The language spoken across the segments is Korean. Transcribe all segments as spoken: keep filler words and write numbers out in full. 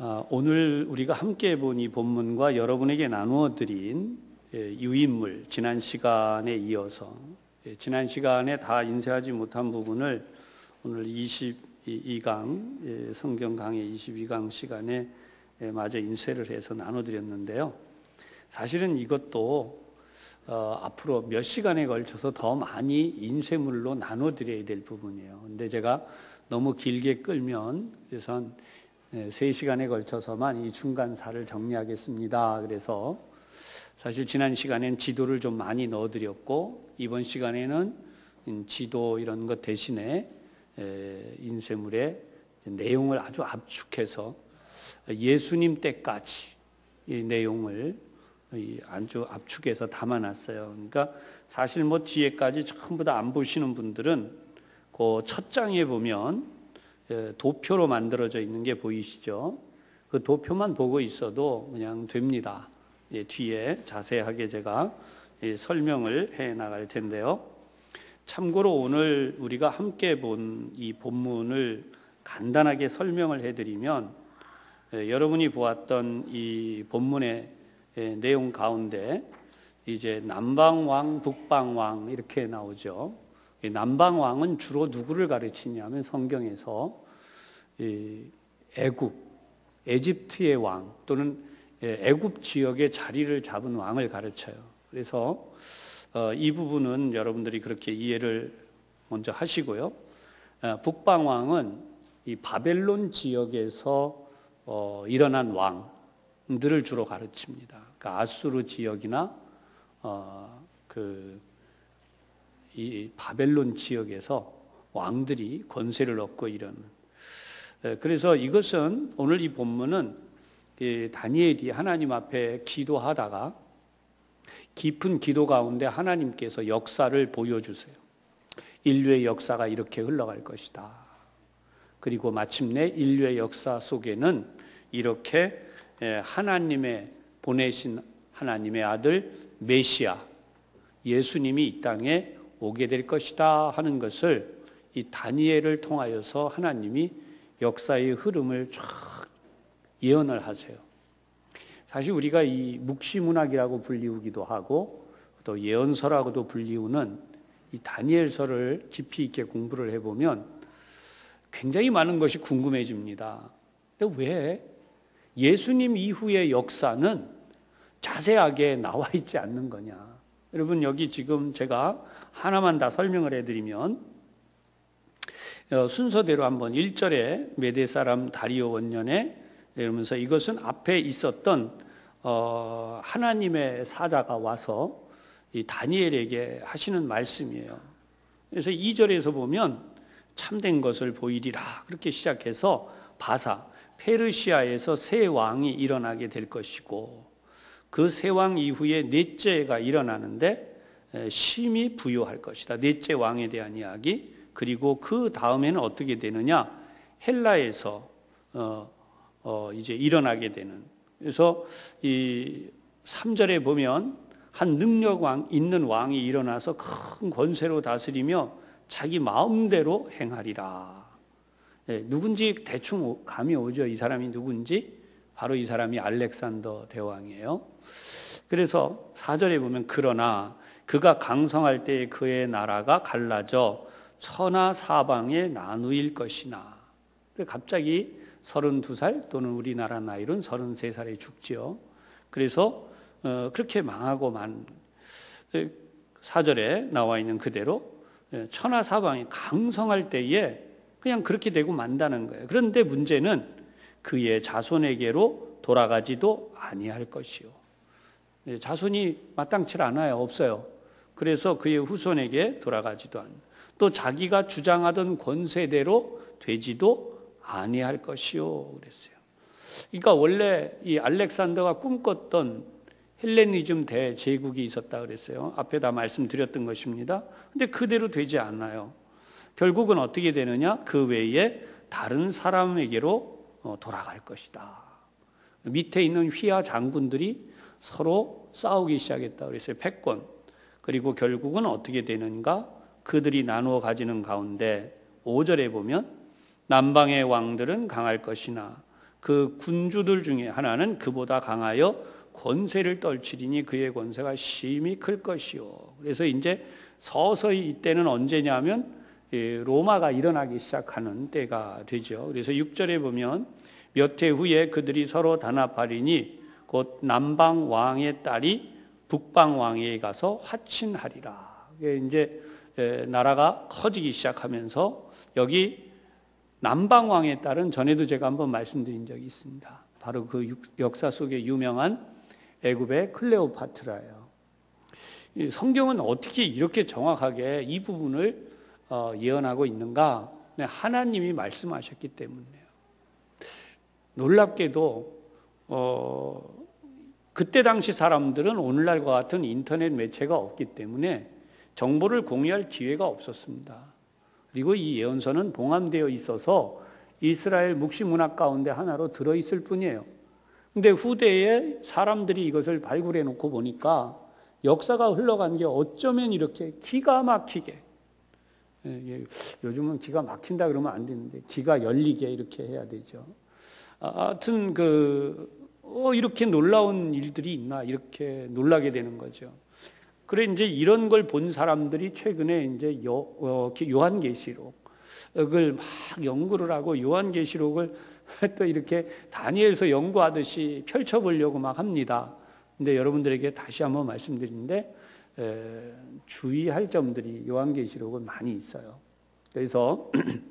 아, 오늘 우리가 함께 본 이 본문과 여러분에게 나누어 드린 유인물, 지난 시간에 이어서 지난 시간에 다 인쇄하지 못한 부분을 오늘 이십이 강 성경 강의 이십이 강 시간에 마저 인쇄를 해서 나눠 드렸는데요. 사실은 이것도 어, 앞으로 몇 시간에 걸쳐서 더 많이 인쇄물로 나눠 드려야 될 부분이에요. 근데 제가 너무 길게 끌면 그래서 세 시간에 걸쳐서만 이 중간사를 정리하겠습니다. 그래서 사실 지난 시간에는 지도를 좀 많이 넣어드렸고 이번 시간에는 지도 이런 것 대신에 인쇄물의 내용을 아주 압축해서 예수님 때까지 이 내용을 아주 압축해서 담아놨어요. 그러니까 사실 뭐 뒤에까지 전부 다 안 보시는 분들은 그 첫 장에 보면 도표로 만들어져 있는 게 보이시죠? 그 도표만 보고 있어도 그냥 됩니다. 예, 뒤에 자세하게 제가 예, 설명을 해 나갈 텐데요. 참고로 오늘 우리가 함께 본 이 본문을 간단하게 설명을 해드리면 예, 여러분이 보았던 이 본문의 예, 내용 가운데 이제 남방왕, 북방왕 이렇게 나오죠. 남방왕은 주로 누구를 가르치냐면 성경에서 애굽, 에집트의 왕 또는 애굽 지역의 자리를 잡은 왕을 가르쳐요. 그래서 이 부분은 여러분들이 그렇게 이해를 먼저 하시고요. 북방왕은 이 바벨론 지역에서 일어난 왕들을 주로 가르칩니다. 그러니까 아수르 지역이나 그 이 바벨론 지역에서 왕들이 권세를 얻고 이러는. 그래서 이것은 오늘 이 본문은 다니엘이 하나님 앞에 기도하다가 깊은 기도 가운데 하나님께서 역사를 보여주세요. 인류의 역사가 이렇게 흘러갈 것이다. 그리고 마침내 인류의 역사 속에는 이렇게 하나님의 보내신 하나님의 아들 메시아 예수님이 이 땅에 오게 될 것이다 하는 것을 이 다니엘을 통하여서 하나님이 역사의 흐름을 쫙 예언을 하세요. 사실 우리가 이 묵시문학이라고 불리우기도 하고 또 예언서라고도 불리우는 이 다니엘서를 깊이 있게 공부를 해보면 굉장히 많은 것이 궁금해집니다. 근데 왜 예수님 이후의 역사는 자세하게 나와 있지 않는 거냐? 여러분 여기 지금 제가 하나만 다 설명을 해드리면 순서대로 한번 일 절에 메대 사람 다리오 원년에 이러면서 이것은 앞에 있었던 어 하나님의 사자가 와서 이 다니엘에게 하시는 말씀이에요. 그래서 이 절에서 보면 참된 것을 보이리라 그렇게 시작해서 바사 페르시아에서 새 왕이 일어나게 될 것이고 그 새 왕 이후에 넷째가 일어나는데 심히 부요할 것이다. 넷째 왕에 대한 이야기. 그리고 그 다음에는 어떻게 되느냐? 헬라에서 어, 어, 이제 일어나게 되는. 그래서 이 삼 절에 보면 한 능력 왕 있는 왕이 일어나서 큰 권세로 다스리며 자기 마음대로 행하리라. 예, 누군지 대충 감이 오죠. 이 사람이 누군지. 바로 이 사람이 알렉산더 대왕이에요. 그래서 사 절에 보면 그러나 그가 강성할 때에 그의 나라가 갈라져 천하 사방에 나누일 것이나. 갑자기 서른두 살 또는 우리나라 나이로는 서른세 살에 죽지요. 그래서 어, 그렇게 망하고 만 사 절에 나와 있는 그대로 천하 사방에 강성할 때에 그냥 그렇게 되고 만다는 거예요. 그런데 문제는 그의 자손에게로 돌아가지도 아니할 것이요. 자손이 마땅치 않아요. 없어요. 그래서 그의 후손에게 돌아가지도 않아요. 또 자기가 주장하던 권세대로 되지도 아니할 것이요 그랬어요. 그러니까 원래 이 알렉산더가 꿈꿨던 헬레니즘 대제국이 있었다 그랬어요. 앞에 다 말씀드렸던 것입니다. 근데 그대로 되지 않아요. 결국은 어떻게 되느냐? 그 외에 다른 사람에게로 돌아갈 것이다. 밑에 있는 휘하 장군들이 서로 싸우기 시작했다 그랬어요. 패권. 그리고 결국은 어떻게 되는가? 그들이 나누어 가지는 가운데 오 절에 보면 남방의 왕들은 강할 것이나 그 군주들 중에 하나는 그보다 강하여 권세를 떨치리니 그의 권세가 심히 클 것이요. 그래서 이제 서서히 이때는 언제냐면 로마가 일어나기 시작하는 때가 되죠. 그래서 육 절에 보면 몇 해 후에 그들이 서로 단합하리니 곧 남방 왕의 딸이 북방 왕에게 가서 화친하리라. 이제 나라가 커지기 시작하면서 여기 남방 왕의 딸은 전에도 제가 한번 말씀드린 적이 있습니다. 바로 그 역사 속에 유명한 애굽의 클레오파트라예요. 성경은 어떻게 이렇게 정확하게 이 부분을 예언하고 있는가? 하나님이 말씀하셨기 때문이에요. 놀랍게도 어, 그때 당시 사람들은 오늘날과 같은 인터넷 매체가 없기 때문에 정보를 공유할 기회가 없었습니다. 그리고 이 예언서는 봉함되어 있어서 이스라엘 묵시 문학 가운데 하나로 들어있을 뿐이에요. 근데 후대에 사람들이 이것을 발굴해 놓고 보니까 역사가 흘러간 게 어쩌면 이렇게 기가 막히게, 요즘은 기가 막힌다 그러면 안 되는데 기가 열리게 이렇게 해야 되죠. 하여튼 그 어, 이렇게 놀라운 일들이 있나 이렇게 놀라게 되는 거죠. 그래 이제 이런 걸 본 사람들이 최근에 이제 요, 어, 요한계시록을 막 연구를 하고 요한계시록을 또 이렇게 다니엘서 연구하듯이 펼쳐보려고 막 합니다. 근데 여러분들에게 다시 한번 말씀드리는데 에, 주의할 점들이 요한계시록은 많이 있어요. 그래서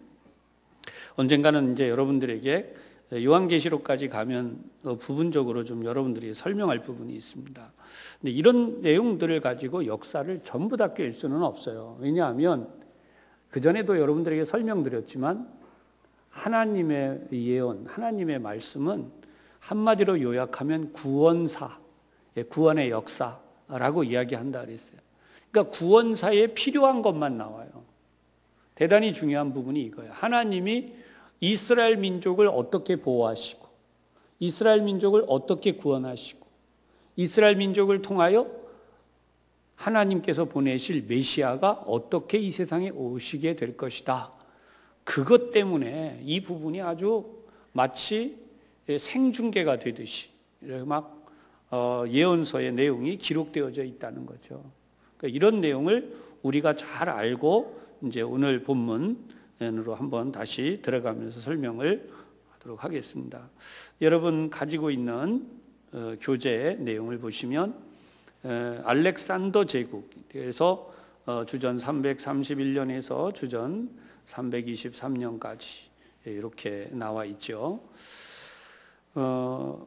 언젠가는 이제 여러분들에게 요한계시록까지 가면 부분적으로 좀 여러분들이 설명할 부분이 있습니다. 근데 이런 내용들을 가지고 역사를 전부 다 꿰일 수는 없어요. 왜냐하면 그전에도 여러분들에게 설명드렸지만 하나님의 예언, 하나님의 말씀은 한마디로 요약하면 구원사, 구원의 역사라고 이야기한다 그랬어요. 그러니까 구원사에 필요한 것만 나와요. 대단히 중요한 부분이 이거예요. 하나님이 이스라엘 민족을 어떻게 보호하시고 이스라엘 민족을 어떻게 구원하시고 이스라엘 민족을 통하여 하나님께서 보내실 메시아가 어떻게 이 세상에 오시게 될 것이다. 그것 때문에 이 부분이 아주 마치 생중계가 되듯이 막 예언서의 내용이 기록되어져 있다는 거죠. 그러니까 이런 내용을 우리가 잘 알고 이제 오늘 본문으로 한번 다시 들어가면서 설명을 하도록 하겠습니다. 여러분 가지고 있는 교재 내용을 보시면 알렉산더 제국에서 주전 삼백삼십일 년에서 주전 삼백이십삼 년까지 이렇게 나와 있죠. 어,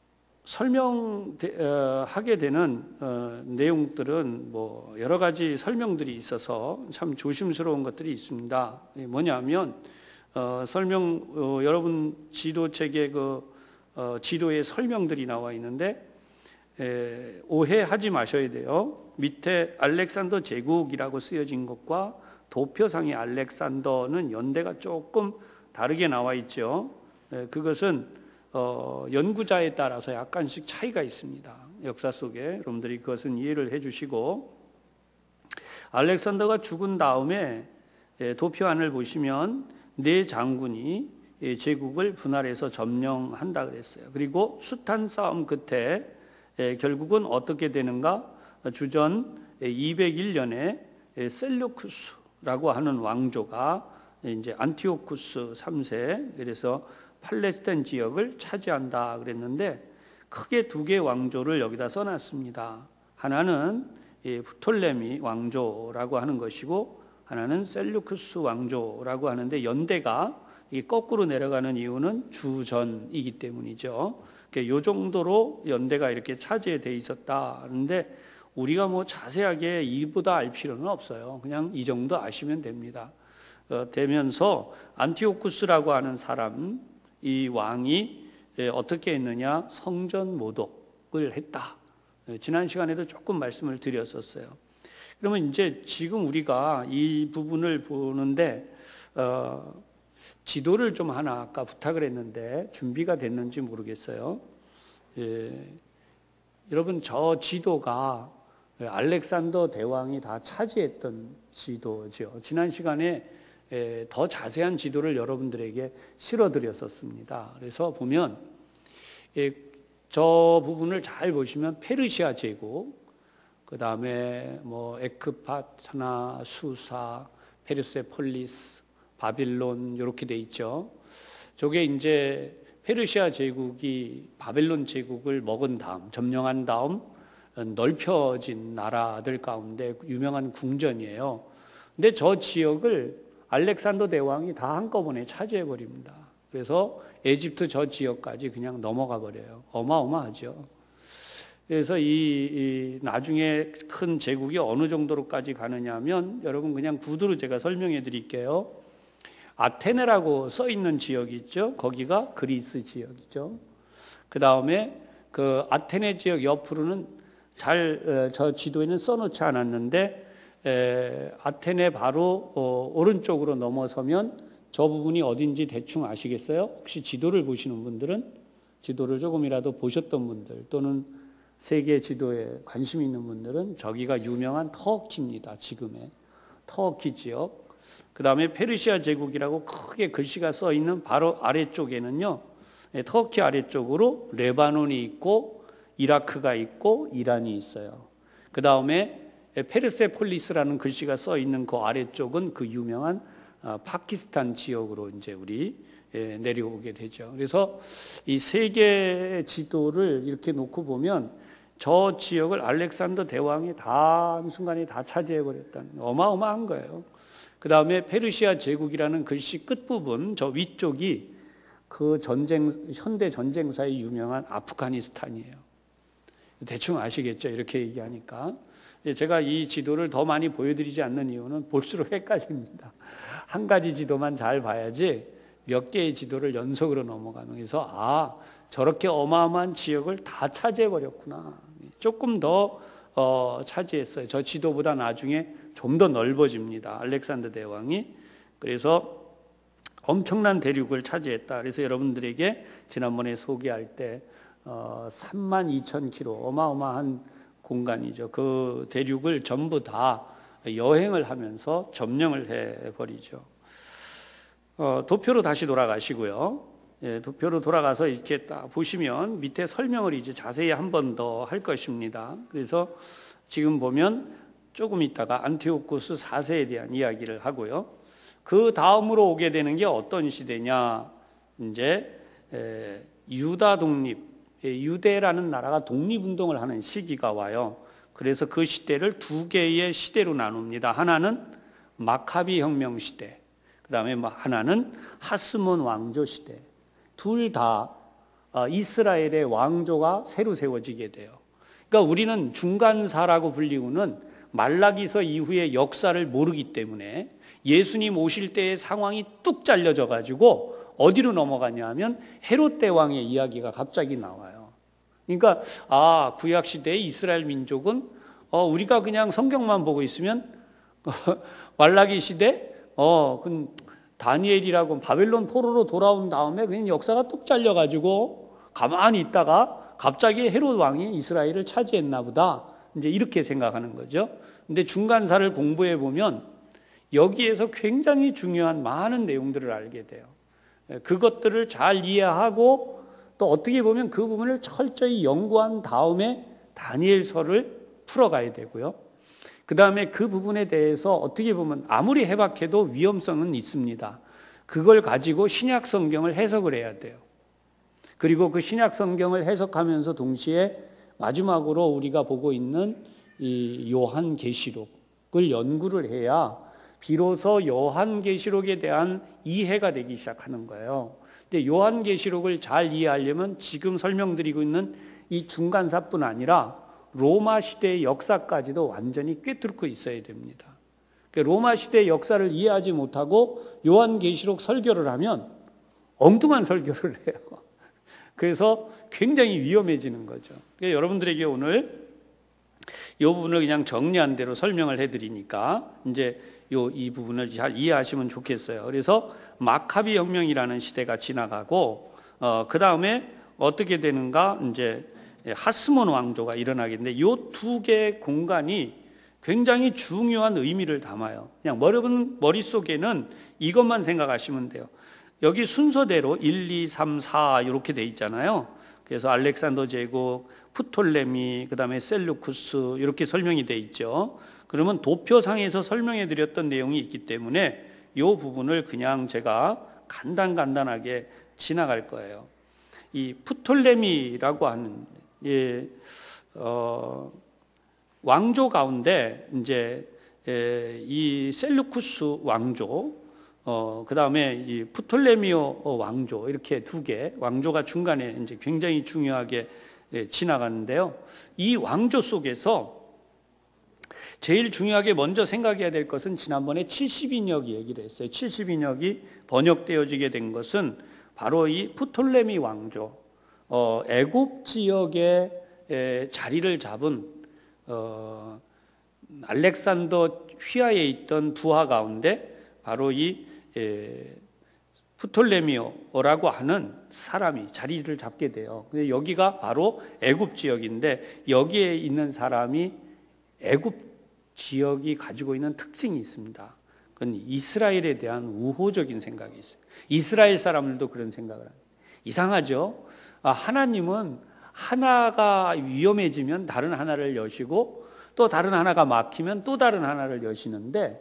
설명하게 되는 어, 내용들은 뭐 여러 가지 설명들이 있어서 참 조심스러운 것들이 있습니다. 뭐냐면 어, 설명 어, 여러분 지도책에 그 어, 지도에 설명들이 나와 있는데 에, 오해하지 마셔야 돼요. 밑에 알렉산더 제국이라고 쓰여진 것과 도표상의 알렉산더는 연대가 조금 다르게 나와 있죠. 에, 그것은 어, 연구자에 따라서 약간씩 차이가 있습니다. 역사 속에 여러분들이 그것은 이해를 해주시고, 알렉산더가 죽은 다음에 에, 도표안을 보시면 네 장군이 제국을 분할해서 점령한다 그랬어요. 그리고 숱한 싸움 끝에 결국은 어떻게 되는가? 주전 이백일 년에 셀루쿠스라고 하는 왕조가 이제 안티오쿠스 삼 세, 그래서 팔레스타인 지역을 차지한다 그랬는데 크게 두 개의 왕조를 여기다 써놨습니다. 하나는 프톨레미 왕조라고 하는 것이고 하나는 셀루쿠스 왕조라고 하는데 연대가 거꾸로 내려가는 이유는 주전이기 때문이죠. 이 정도로 연대가 이렇게 차지돼 있었다는데 우리가 뭐 자세하게 이보다 알 필요는 없어요. 그냥 이 정도 아시면 됩니다. 어, 되면서 안티오쿠스라고 하는 사람, 이 왕이 어떻게 했느냐? 성전 모독을 했다. 지난 시간에도 조금 말씀을 드렸었어요. 그러면 이제 지금 우리가 이 부분을 보는데 어, 지도를 좀 하나 아까 부탁을 했는데 준비가 됐는지 모르겠어요. 예, 여러분 저 지도가 알렉산더 대왕이 다 차지했던 지도죠. 지난 시간에 더 자세한 지도를 여러분들에게 실어드렸었습니다. 그래서 보면 저 부분을 잘 보시면 페르시아 제국, 그 다음에 뭐 에크파트나 수사, 페르세폴리스, 바빌론 이렇게 돼 있죠. 저게 이제 페르시아 제국이 바벨론 제국을 먹은 다음, 점령한 다음 넓혀진 나라들 가운데 유명한 궁전이에요. 근데 저 지역을 알렉산더 대왕이 다 한꺼번에 차지해 버립니다. 그래서 에집트 저 지역까지 그냥 넘어가 버려요. 어마어마하죠. 그래서 이, 이 나중에 큰 제국이 어느 정도로까지 가느냐면 여러분 그냥 구두로 제가 설명해 드릴게요. 아테네라고 써 있는 지역이 있죠. 거기가 그리스 지역이죠. 그 다음에 그 아테네 지역 옆으로는 잘 저 지도에는 써놓지 않았는데 에, 아테네 바로 어, 오른쪽으로 넘어서면 저 부분이 어딘지 대충 아시겠어요? 혹시 지도를 보시는 분들은 지도를 조금이라도 보셨던 분들 또는 세계 지도에 관심 있는 분들은 저기가 유명한 터키입니다. 지금의 터키 지역. 그 다음에 페르시아 제국이라고 크게 글씨가 써 있는 바로 아래쪽에는요, 터키 아래쪽으로 레바논이 있고 이라크가 있고 이란이 있어요. 그 다음에 페르세폴리스라는 글씨가 써 있는 그 아래쪽은 그 유명한 파키스탄 지역으로 이제 우리 내려오게 되죠. 그래서 이 세계 지도를 이렇게 놓고 보면 저 지역을 알렉산더 대왕이 다 한순간에 다 차지해 버렸다는 어마어마한 거예요. 그 다음에 페르시아 제국이라는 글씨 끝부분 저 위쪽이 그 전쟁 현대 전쟁사에 유명한 아프가니스탄이에요. 대충 아시겠죠? 이렇게 얘기하니까. 제가 이 지도를 더 많이 보여드리지 않는 이유는 볼수록 헷갈립니다. 한 가지 지도만 잘 봐야지 몇 개의 지도를 연속으로 넘어가면서 아 저렇게 어마어마한 지역을 다 차지해 버렸구나. 조금 더 어, 차지했어요. 저 지도보다 나중에 좀 더 넓어집니다. 알렉산더 대왕이. 그래서 엄청난 대륙을 차지했다. 그래서 여러분들에게 지난번에 소개할 때 어, 삼만 이천 킬로미터 어마어마한 공간이죠. 그 대륙을 전부 다 여행을 하면서 점령을 해버리죠. 어, 도표로 다시 돌아가시고요. 예, 도표로 돌아가서 이렇게 딱 보시면 밑에 설명을 이제 자세히 한 번 더 할 것입니다. 그래서 지금 보면 조금 있다가 안티오코스 사 세에 대한 이야기를 하고요. 그 다음으로 오게 되는 게 어떤 시대냐? 이제 에, 유다 독립, 유대라는 나라가 독립운동을 하는 시기가 와요. 그래서 그 시대를 두 개의 시대로 나눕니다. 하나는 마카비 혁명 시대, 그 다음에 하나는 하스몬 왕조 시대. 둘 다 이스라엘의 왕조가 새로 세워지게 돼요. 그러니까 우리는 중간사라고 불리고는 말라기서 이후의 역사를 모르기 때문에 예수님 오실 때의 상황이 뚝 잘려져 가지고 어디로 넘어가냐 하면 헤롯 대왕의 이야기가 갑자기 나와요. 그러니까 아 구약 시대의 이스라엘 민족은 어, 우리가 그냥 성경만 보고 있으면 말라기 시대 어, 그 다니엘이라고 바벨론 포로로 돌아온 다음에 그냥 역사가 뚝 잘려가지고 가만히 있다가 갑자기 헤롯 왕이 이스라엘을 차지했나 보다. 이제 이렇게 생각하는 거죠. 근데 중간사를 공부해 보면 여기에서 굉장히 중요한 많은 내용들을 알게 돼요. 그것들을 잘 이해하고 또 어떻게 보면 그 부분을 철저히 연구한 다음에 다니엘서를 풀어가야 되고요. 그 다음에 그 부분에 대해서 어떻게 보면 아무리 해박해도 위험성은 있습니다. 그걸 가지고 신약 성경을 해석을 해야 돼요. 그리고 그 신약 성경을 해석하면서 동시에 마지막으로 우리가 보고 있는 이 요한계시록을 연구를 해야 비로소 요한계시록에 대한 이해가 되기 시작하는 거예요. 근데 요한계시록을 잘 이해하려면 지금 설명드리고 있는 이 중간사뿐 아니라 로마 시대의 역사까지도 완전히 꿰뚫고 있어야 됩니다. 로마 시대의 역사를 이해하지 못하고 요한계시록 설교를 하면 엉뚱한 설교를 해요. 그래서 굉장히 위험해지는 거죠. 그러니까 여러분들에게 오늘 이 부분을 그냥 정리한 대로 설명을 해드리니까 이제 요, 이 부분을 잘 이해하시면 좋겠어요. 그래서 마카비 혁명이라는 시대가 지나가고, 어, 그 다음에 어떻게 되는가, 이제 하스몬 왕조가 일어나겠는데, 요 두 개의 공간이 굉장히 중요한 의미를 담아요. 그냥 여러분 머릿속에는 이것만 생각하시면 돼요. 여기 순서대로 일, 이, 삼, 사 이렇게 돼 있잖아요. 그래서 알렉산더 제국, 프톨레미, 그 다음에 셀루쿠스 이렇게 설명이 돼 있죠. 그러면 도표상에서 설명해 드렸던 내용이 있기 때문에 이 부분을 그냥 제가 간단간단하게 지나갈 거예요. 이 프톨레미라고 하는 예, 어, 왕조 가운데 이제 예, 이 셀루쿠스 왕조, 어, 그 다음에 이 프톨레미오 왕조 이렇게 두 개 왕조가 중간에 이제 굉장히 중요하게 예, 지나가는데요. 이 왕조 속에서 제일 중요하게 먼저 생각해야 될 것은 지난번에 칠십인역 얘기를 했어요. 칠십인역이 번역되어지게 된 것은 바로 이 프톨레미 왕조, 어, 애굽 지역에 에, 자리를 잡은 어, 알렉산더 휘하에 있던 부하 가운데 바로 이 에, 프톨레미오라고 하는 사람이 자리를 잡게 돼요. 근데 여기가 바로 애굽 지역인데 여기에 있는 사람이 애굽 지역이 가지고 있는 특징이 있습니다. 그건 이스라엘에 대한 우호적인 생각이 있어요. 이스라엘 사람들도 그런 생각을 합니다. 이상하죠? 아, 하나님은 하나가 위험해지면 다른 하나를 여시고 또 다른 하나가 막히면 또 다른 하나를 여시는데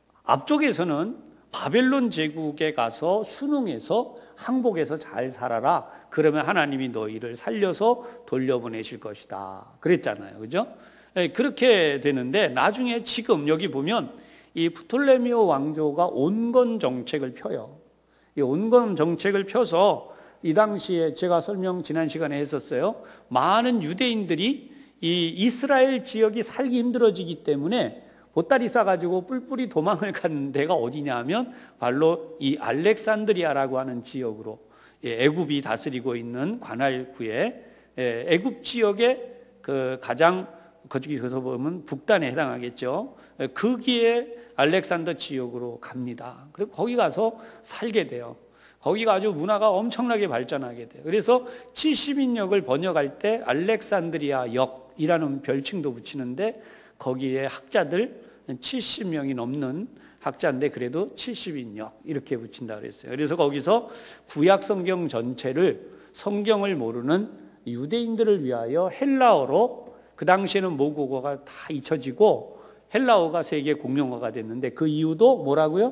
앞쪽에서는 바벨론 제국에 가서 순응해서 항복해서 잘 살아라. 그러면 하나님이 너희를 살려서 돌려보내실 것이다. 그랬잖아요. 그죠? 네, 그렇게 되는데 나중에 지금 여기 보면 이 프톨레미오 왕조가 온건 정책을 펴요. 이 온건 정책을 펴서 이 당시에 제가 설명 지난 시간에 했었어요. 많은 유대인들이 이 이스라엘 지역이 살기 힘들어지기 때문에 보따리 싸가지고 뿔뿔이 도망을 가는 데가 어디냐 하면 바로 이 알렉산드리아라고 하는 지역으로 애굽이 다스리고 있는 관할구에 애굽 지역의 그 가장 거기서 보면 북단에 해당하겠죠. 거기에 알렉산더 지역으로 갑니다. 그리고 거기 가서 살게 돼요. 거기가 아주 문화가 엄청나게 발전하게 돼요. 그래서 칠십인역을 번역할 때 알렉산드리아 역이라는 별칭도 붙이는데 거기에 학자들 칠십 명이 넘는 학자인데 그래도 칠십인역 이렇게 붙인다 그랬어요. 그래서 거기서 구약 성경 전체를 성경을 모르는 유대인들을 위하여 헬라어로 그 당시에는 모국어가 다 잊혀지고 헬라어가 세계 공용어가 됐는데 그 이유도 뭐라고요?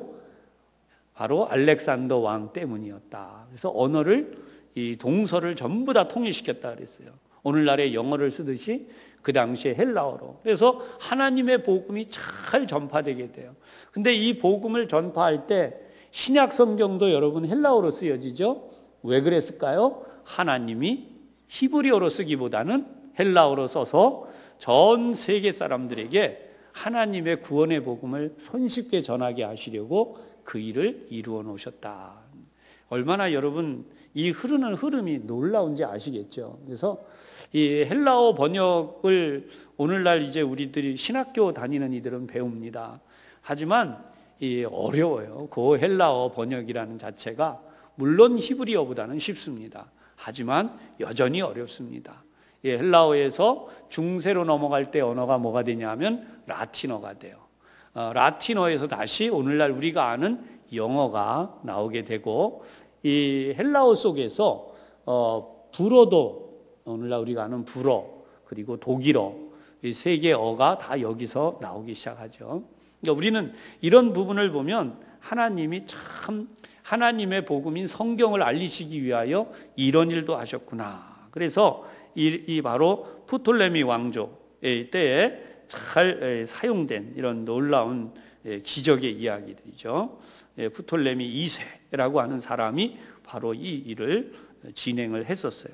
바로 알렉산더 왕 때문이었다. 그래서 언어를 이 동서를 전부 다 통일시켰다 그랬어요. 오늘날의 영어를 쓰듯이 그 당시에 헬라어로. 그래서 하나님의 복음이 잘 전파되게 돼요. 근데 이 복음을 전파할 때 신약 성경도 여러분 헬라어로 쓰여지죠? 왜 그랬을까요? 하나님이 히브리어로 쓰기보다는 헬라어로 써서 전 세계 사람들에게 하나님의 구원의 복음을 손쉽게 전하게 하시려고 그 일을 이루어 놓으셨다. 얼마나 여러분 이 흐르는 흐름이 놀라운지 아시겠죠? 그래서 이 헬라어 번역을 오늘날 이제 우리들이 신학교 다니는 이들은 배웁니다. 하지만 이 어려워요. 그 헬라어 번역이라는 자체가 물론 히브리어보다는 쉽습니다. 하지만 여전히 어렵습니다. 예, 헬라어에서 중세로 넘어갈 때 언어가 뭐가 되냐면 라틴어가 돼요. 어, 라틴어에서 다시 오늘날 우리가 아는 영어가 나오게 되고 이 헬라어 속에서 어, 불어도 오늘날 우리가 아는 불어 그리고 독일어 이 세 개 어가 다 여기서 나오기 시작하죠. 그러니까 우리는 이런 부분을 보면 하나님이 참 하나님의 복음인 성경을 알리시기 위하여 이런 일도 하셨구나. 그래서 이, 이 바로 프톨레미 왕조의 때에 잘 사용된 이런 놀라운 기적의 이야기들이죠. 프톨레미 이 세라고 하는 사람이 바로 이 일을 진행을 했었어요.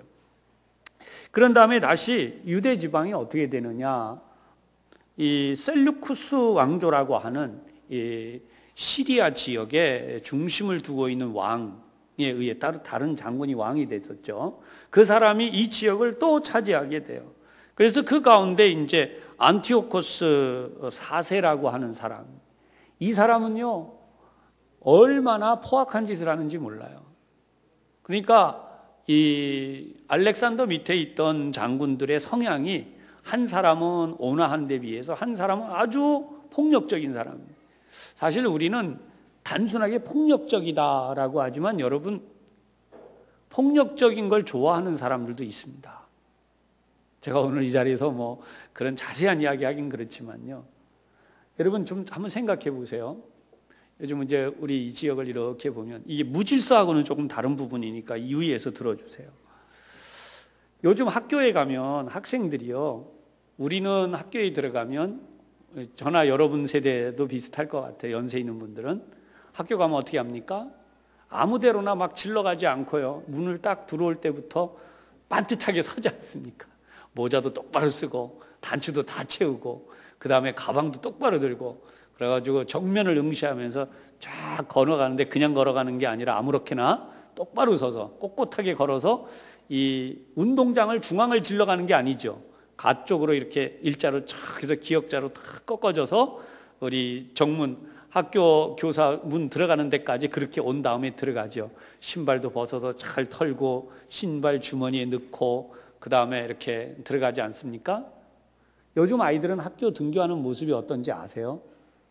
그런 다음에 다시 유대 지방이 어떻게 되느냐? 이 셀루쿠스 왕조라고 하는 이 시리아 지역에 중심을 두고 있는 왕에 의해 따로 다른 장군이 왕이 됐었죠. 그 사람이 이 지역을 또 차지하게 돼요. 그래서 그 가운데 이제 안티오코스 사 세라고 하는 사람, 이 사람은요 얼마나 포악한 짓을 하는지 몰라요. 그러니까 이 알렉산더 밑에 있던 장군들의 성향이 한 사람은 온화한 데 비해서 한 사람은 아주 폭력적인 사람입니다. 사실 우리는 단순하게 폭력적이다라고 하지만 여러분, 폭력적인 걸 좋아하는 사람들도 있습니다. 제가 오늘 이 자리에서 뭐 그런 자세한 이야기 하긴 그렇지만요. 여러분 좀 한번 생각해 보세요. 요즘 이제 우리 이 지역을 이렇게 보면 이게 무질서하고는 조금 다른 부분이니까 유의해서 들어주세요. 요즘 학교에 가면 학생들이요, 우리는 학교에 들어가면, 저나 여러분 세대도 비슷할 것 같아요. 연세 있는 분들은 학교 가면 어떻게 합니까? 아무데로나 막 질러가지 않고요, 문을 딱 들어올 때부터 반듯하게 서지 않습니까? 모자도 똑바로 쓰고 단추도 다 채우고 그 다음에 가방도 똑바로 들고 그래가지고 정면을 응시하면서 쫙 걸어가는데, 그냥 걸어가는 게 아니라 아무렇게나 똑바로 서서 꼿꼿하게 걸어서 이 운동장을 중앙을 질러가는 게 아니죠. 가 쪽으로 이렇게 일자로 쫙 해서 기역자로 탁 꺾어져서 우리 정문, 학교 교사 문 들어가는 데까지 그렇게 온 다음에 들어가죠. 신발도 벗어서 잘 털고 신발 주머니에 넣고 그 다음에 이렇게 들어가지 않습니까? 요즘 아이들은 학교 등교하는 모습이 어떤지 아세요?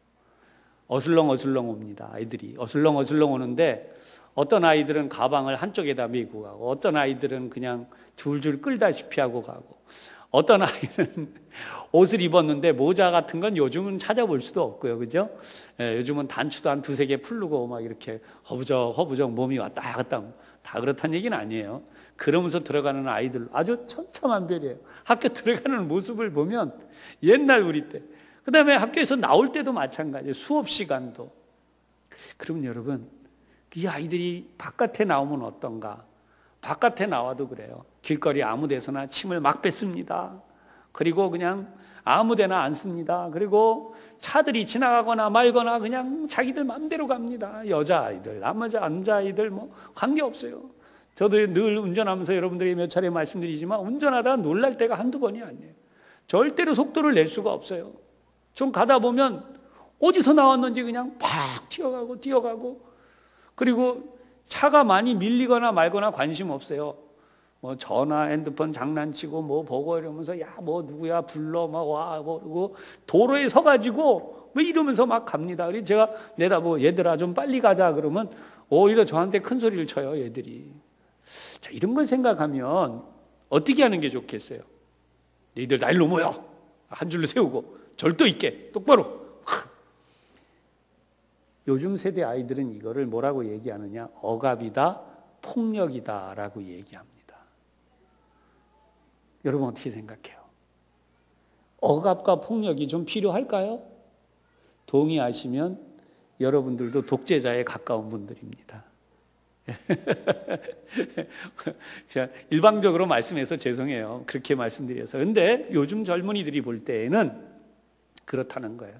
어슬렁 어슬렁 옵니다. 아이들이 어슬렁 어슬렁 오는데, 어떤 아이들은 가방을 한쪽에다 메고 가고, 어떤 아이들은 그냥 줄줄 끌다시피 하고 가고, 어떤 아이는 옷을 입었는데 모자 같은 건 요즘은 찾아볼 수도 없고요, 그죠? 예, 요즘은 단추도 한 두세 개 풀르고 막 이렇게 허부적 허부적 몸이 왔다 갔다, 다 그렇다는 얘기는 아니에요. 그러면서 들어가는 아이들 아주 천차만별이에요. 학교 들어가는 모습을 보면 옛날 우리 때, 그 다음에 학교에서 나올 때도 마찬가지예요. 수업 시간도. 그러면 여러분, 이 아이들이 바깥에 나오면 어떤가? 바깥에 나와도 그래요. 길거리 아무 데서나 침을 막 뱉습니다. 그리고 그냥 아무 데나 앉습니다. 그리고 차들이 지나가거나 말거나 그냥 자기들 마음대로 갑니다. 여자아이들, 남자, 남자아이들 뭐 관계없어요. 저도 늘 운전하면서 여러분들이 몇 차례 말씀드리지만, 운전하다 놀랄 때가 한두 번이 아니에요. 절대로 속도를 낼 수가 없어요. 좀 가다 보면 어디서 나왔는지 그냥 팍 튀어가고 뛰어가고, 그리고 차가 많이 밀리거나 말거나 관심 없어요. 뭐 전화, 핸드폰 장난치고 뭐 보고 이러면서 야 뭐 누구야 불러 막 와 그러고 도로에 서가지고 뭐 이러면서 막 갑니다. 그래서 제가 내다보고 얘들아 좀 빨리 가자 그러면 오히려 저한테 큰 소리를 쳐요, 얘들이. 자, 이런 걸 생각하면 어떻게 하는 게 좋겠어요? 너희들 날 놓모여 한 줄로 세우고 절도 있게 똑바로. 요즘 세대 아이들은 이거를 뭐라고 얘기하느냐? 억압이다, 폭력이다 라고 얘기합니다. 여러분 어떻게 생각해요? 억압과 폭력이 좀 필요할까요? 동의하시면 여러분들도 독재자에 가까운 분들입니다. 제가 일방적으로 말씀해서 죄송해요. 그렇게 말씀드려서. 근데 요즘 젊은이들이 볼 때에는 그렇다는 거예요.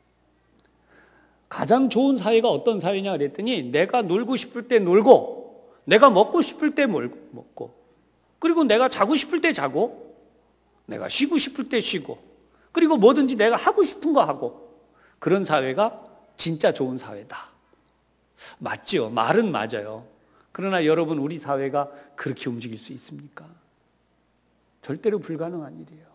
가장 좋은 사회가 어떤 사회냐 그랬더니, 내가 놀고 싶을 때 놀고, 내가 먹고 싶을 때 먹고, 그리고 내가 자고 싶을 때 자고, 내가 쉬고 싶을 때 쉬고, 그리고 뭐든지 내가 하고 싶은 거 하고, 그런 사회가 진짜 좋은 사회다. 맞죠? 말은 맞아요. 그러나 여러분, 우리 사회가 그렇게 움직일 수 있습니까? 절대로 불가능한 일이에요.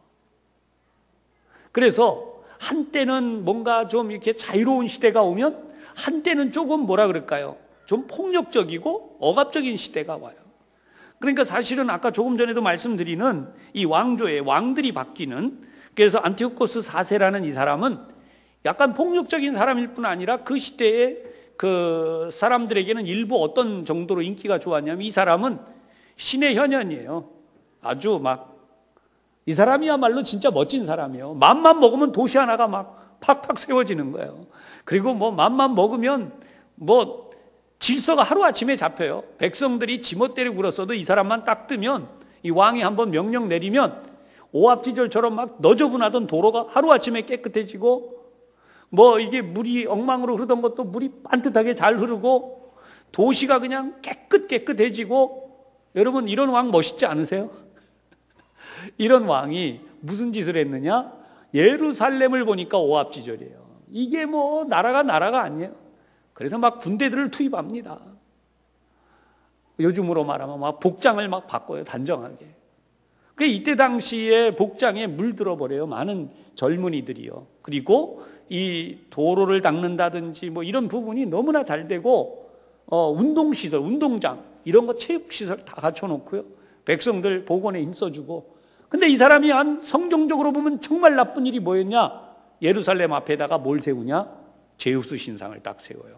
그래서 한때는 뭔가 좀 이렇게 자유로운 시대가 오면, 한때는 조금 뭐라 그럴까요? 좀 폭력적이고 억압적인 시대가 와요. 그러니까 사실은 아까 조금 전에도 말씀드리는 이 왕조의 왕들이 바뀌는, 그래서 안티오코스 사 세라는 이 사람은 약간 폭력적인 사람일 뿐 아니라 그 시대에 그 사람들에게는 일부 어떤 정도로 인기가 좋았냐면, 이 사람은 신의 현현이에요. 아주 막, 이 사람이야말로 진짜 멋진 사람이에요. 맘만 먹으면 도시 하나가 막 팍팍 세워지는 거예요. 그리고 뭐 맘만 먹으면 뭐 질서가 하루아침에 잡혀요. 백성들이 지멋대로 굴었어도 이 사람만 딱 뜨면, 이 왕이 한번 명령 내리면 오합지졸처럼 막 너저분하던 도로가 하루아침에 깨끗해지고, 뭐 이게 물이 엉망으로 흐르던 것도 물이 반듯하게 잘 흐르고, 도시가 그냥 깨끗 깨끗해지고. 여러분, 이런 왕 멋있지 않으세요? 이런 왕이 무슨 짓을 했느냐? 예루살렘을 보니까 오합지졸이에요. 이게 뭐 나라가 나라가 아니에요. 그래서 막 군대들을 투입합니다. 요즘으로 말하면 막 복장을 막 바꿔요, 단정하게. 그 이때 당시에 복장에 물들어 버려요. 많은 젊은이들이요. 그리고 이 도로를 닦는다든지 뭐 이런 부분이 너무나 잘 되고, 어, 운동시설, 운동장 이런 거 체육시설 다 갖춰놓고요. 백성들 복원에 힘써주고. 근데 이 사람이 한 성경적으로 보면 정말 나쁜 일이 뭐였냐? 예루살렘 앞에다가 뭘 세우냐? 제우스 신상을 딱 세워요.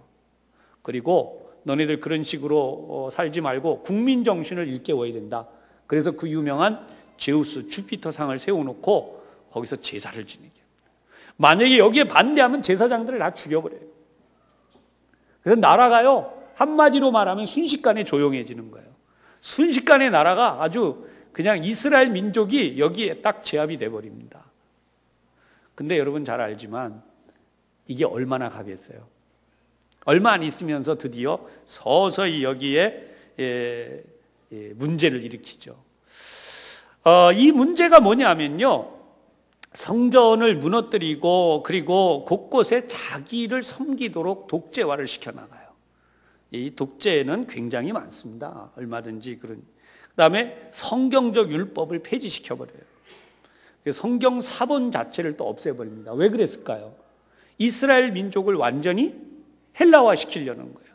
그리고 너네들 그런 식으로 살지 말고 국민 정신을 일깨워야 된다. 그래서 그 유명한 제우스 주피터 상을 세워놓고 거기서 제사를 지내게. 만약에 여기에 반대하면 제사장들을 다 죽여버려요. 그래서 나라가요, 한마디로 말하면 순식간에 조용해지는 거예요. 순식간에 나라가 아주 그냥 이스라엘 민족이 여기에 딱 제압이 돼버립니다. 근데 여러분 잘 알지만 이게 얼마나 가겠어요? 얼마 안 있으면서 드디어 서서히 여기에 예, 예, 문제를 일으키죠. 어, 이 문제가 뭐냐면요, 성전을 무너뜨리고 그리고 곳곳에 자기를 섬기도록 독재화를 시켜나가요. 이 독재는 굉장히 많습니다. 얼마든지 그런. 그 다음에 성경적 율법을 폐지시켜버려요. 성경 사본 자체를 또 없애버립니다. 왜 그랬을까요? 이스라엘 민족을 완전히 헬라화 시키려는 거예요.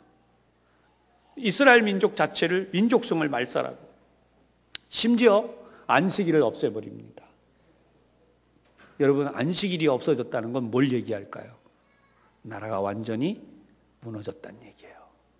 이스라엘 민족 자체를, 민족성을 말살하고, 심지어 안식일을 없애버립니다. 여러분, 안식일이 없어졌다는 건 뭘 얘기할까요? 나라가 완전히 무너졌다는 얘기예요.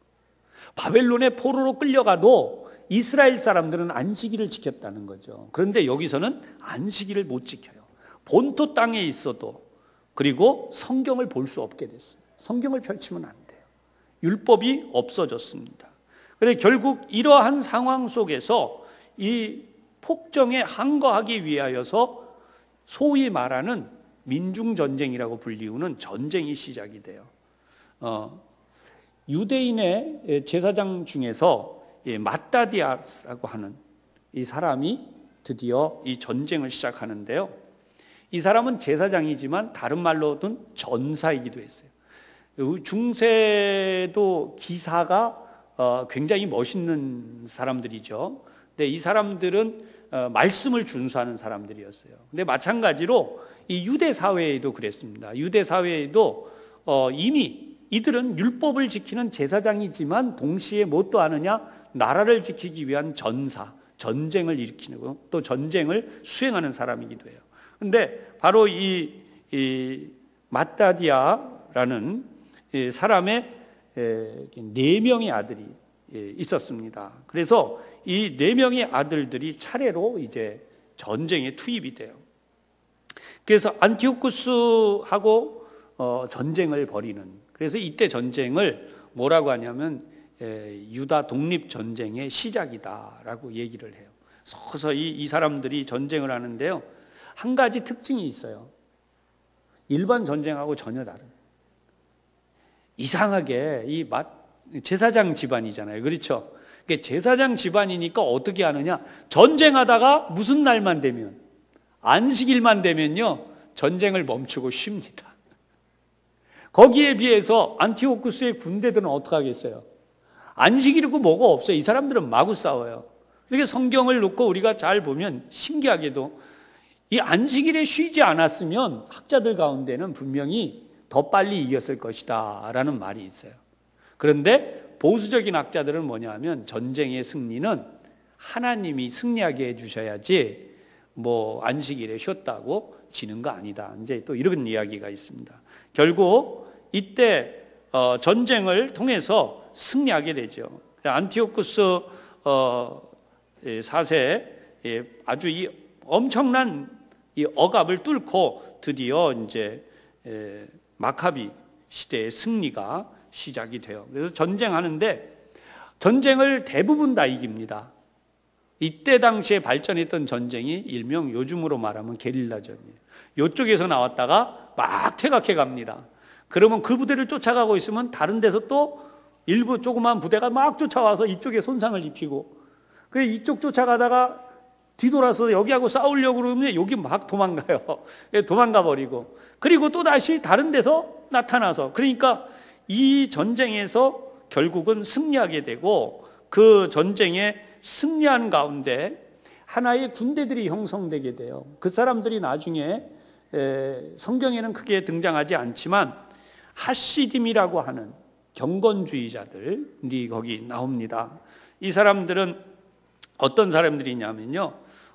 바벨론의 포로로 끌려가도 이스라엘 사람들은 안식일을 지켰다는 거죠. 그런데 여기서는 안식일을 못 지켜요. 본토 땅에 있어도. 그리고 성경을 볼 수 없게 됐어요. 성경을 펼치면 안 돼요. 율법이 없어졌습니다. 그래서 결국 이러한 상황 속에서 이 폭정에 항거하기 위하여서 소위 말하는 민중전쟁이라고 불리우는 전쟁이 시작이 돼요. 어, 유대인의 제사장 중에서 마따디아라고 하는 이 사람이 드디어 이 전쟁을 시작하는데요. 이 사람은 제사장이지만 다른 말로는 전사이기도 했어요. 중세도 기사가 굉장히 멋있는 사람들이죠. 근데 이 사람들은 말씀을 준수하는 사람들이었어요. 근데 마찬가지로 이 유대 사회에도 그랬습니다. 유대 사회에도 이미 이들은 율법을 지키는 제사장이지만 동시에 무엇도 하느냐? 나라를 지키기 위한 전사, 전쟁을 일으키는 거, 또 전쟁을 수행하는 사람이기도 해요. 그런데 바로 이, 이 마따디아라는 이 사람의 네 명의 아들이 있었습니다. 그래서 이 네 명의 아들들이 차례로 이제 전쟁에 투입이 돼요. 그래서 안티오쿠스하고 어, 전쟁을 벌이는. 그래서 이때 전쟁을 뭐라고 하냐면 에, 유다 독립 전쟁의 시작이다라고 얘기를 해요. 서서히 이 사람들이 전쟁을 하는데요. 한 가지 특징이 있어요. 일반 전쟁하고 전혀 다른. 이상하게 이 제사장 집안이잖아요. 그렇죠? 제사장 집안이니까 어떻게 하느냐? 전쟁하다가 무슨 날만 되면, 안식일만 되면요, 전쟁을 멈추고 쉽니다. 거기에 비해서 안티오쿠스의 군대들은 어떻게 하겠어요? 안식일이고 뭐가 없어요. 이 사람들은 마구 싸워요. 이렇게 성경을 놓고 우리가 잘 보면 신기하게도 이 안식일에 쉬지 않았으면 학자들 가운데는 분명히 더 빨리 이겼을 것이다 라는 말이 있어요. 그런데 보수적인 학자들은 뭐냐 하면 전쟁의 승리는 하나님이 승리하게 해주셔야지 뭐 안식일에 쉬었다고 지는 거 아니다. 이제 또 이런 이야기가 있습니다. 결국 이때 어, 전쟁을 통해서 승리하게 되죠. 안티오쿠스 어, 사 세 아주 이 엄청난 이 억압을 뚫고 드디어 이제 에, 마카비 시대의 승리가 시작이 돼요. 그래서 전쟁하는데 전쟁을 대부분 다 이깁니다. 이때 당시에 발전했던 전쟁이 일명 요즘으로 말하면 게릴라전이에요. 이쪽에서 나왔다가 막 퇴각해 갑니다. 그러면 그 부대를 쫓아가고 있으면 다른 데서 또 일부 조그만 부대가 막 쫓아와서 이쪽에 손상을 입히고, 그 이쪽 쫓아가다가 뒤돌아서 여기하고 싸우려고 그러면 여기 막 도망가요. 도망가 버리고, 그리고 또 다시 다른 데서 나타나서, 그러니까 이 전쟁에서 결국은 승리하게 되고, 그 전쟁에 승리한 가운데 하나의 군대들이 형성되게 돼요. 그 사람들이 나중에 에, 성경에는 크게 등장하지 않지만 하시딤이라고 하는 경건주의자들이 거기 나옵니다. 이 사람들은 어떤 사람들이냐면요,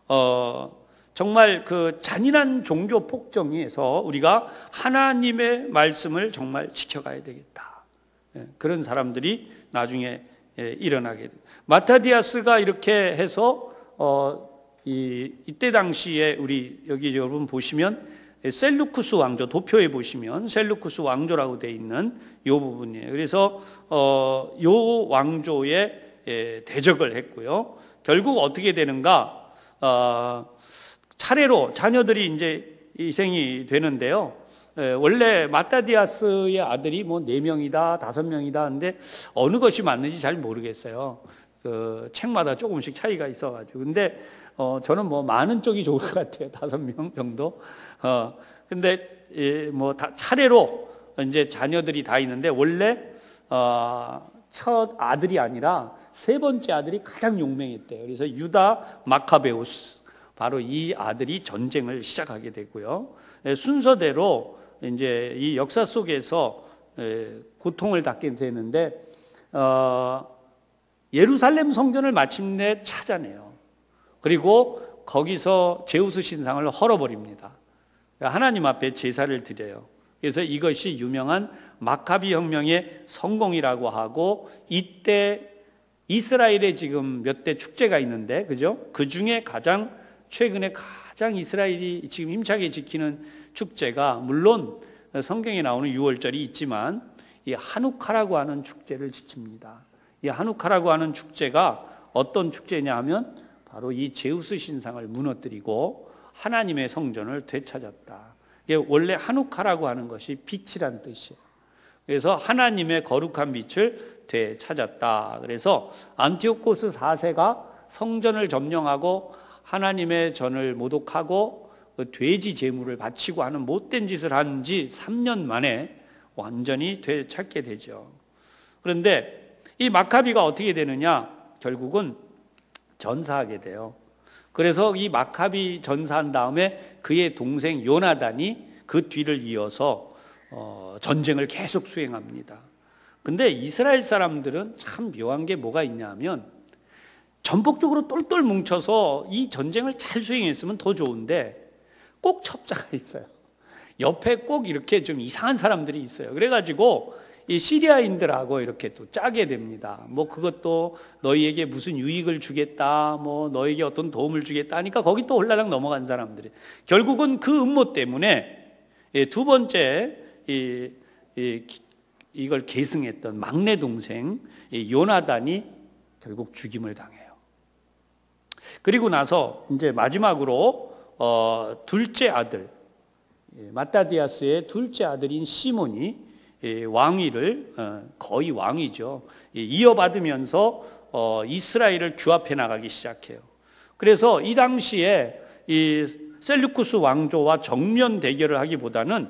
어, 정말 그 잔인한 종교 폭정에서 우리가 하나님의 말씀을 정말 지켜가야 되겠다. 예, 그런 사람들이 나중에 예, 일어나게 됩니다. 마타디아스가 이렇게 해서 어, 이, 이때 당시에 우리 여기 여러분 보시면 셀루쿠스 왕조, 도표에 보시면 셀루쿠스 왕조라고 되어 있는 이 부분이에요. 그래서 어, 이 왕조에 예, 대적을 했고요. 결국 어떻게 되는가? 어, 차례로 자녀들이 이제 희생이 되는데요. 예, 원래 마타디아스의 아들이 뭐 네 명이다, 다섯 명이다 하는데 어느 것이 맞는지 잘 모르겠어요. 그 책마다 조금씩 차이가 있어가지고. 근데 어, 저는 뭐 많은 쪽이 좋을 것 같아요. 다섯 명 정도. 어, 근데 예, 뭐 다 차례로 이제 자녀들이 다 있는데 원래 어, 첫 아들이 아니라 세 번째 아들이 가장 용맹했대요. 그래서 유다 마카베우스, 바로 이 아들이 전쟁을 시작하게 되고요. 예, 순서대로 이제 이 역사 속에서 예, 고통을 받게 되는데 어, 예루살렘 성전을 마침내 찾아내요. 그리고 거기서 제우스 신상을 헐어버립니다. 하나님 앞에 제사를 드려요. 그래서 이것이 유명한 마카비 혁명의 성공이라고 하고, 이때 이스라엘에 지금 몇 대 축제가 있는데, 그죠? 그 중에 가장 최근에 가장 이스라엘이 지금 힘차게 지키는 축제가, 물론 성경에 나오는 유월절이 있지만 이 하누카라고 하는 축제를 지킵니다. 이 하누카라고 하는 축제가 어떤 축제냐 하면 바로 이 제우스 신상을 무너뜨리고 하나님의 성전을 되찾았다. 이게 원래 하누카라고 하는 것이 빛이란 뜻이에요. 그래서 하나님의 거룩한 빛을 되찾았다. 그래서 안티오코스 사 세가 성전을 점령하고 하나님의 전을 모독하고 그 돼지 제물을 바치고 하는 못된 짓을 한 지 삼 년 만에 완전히 되찾게 되죠. 그런데 이 마카비가 어떻게 되느냐? 결국은 전사하게 돼요. 그래서 이 마카비 전사한 다음에 그의 동생 요나단이 그 뒤를 이어서 어, 전쟁을 계속 수행합니다. 근데 이스라엘 사람들은 참 묘한 게 뭐가 있냐면, 전폭적으로 똘똘 뭉쳐서 이 전쟁을 잘 수행했으면 더 좋은데 꼭 첩자가 있어요. 옆에 꼭 이렇게 좀 이상한 사람들이 있어요. 그래가지고 이 시리아인들하고 이렇게 또 짜게 됩니다. 뭐 그것도 너희에게 무슨 유익을 주겠다, 뭐 너희에게 어떤 도움을 주겠다 하니까 거기 또 홀라당 넘어간 사람들이, 결국은 그 음모 때문에 두 번째 이, 이, 이걸 계승했던 막내 동생 요나단이 결국 죽임을 당해요. 그리고 나서 이제 마지막으로 어, 둘째 아들, 마타디아스의 둘째 아들인 시몬이 왕위를, 거의 왕이죠, 이어받으면서 이스라엘을 규합해 나가기 시작해요. 그래서 이 당시에 이 셀루쿠스 왕조와 정면 대결을 하기보다는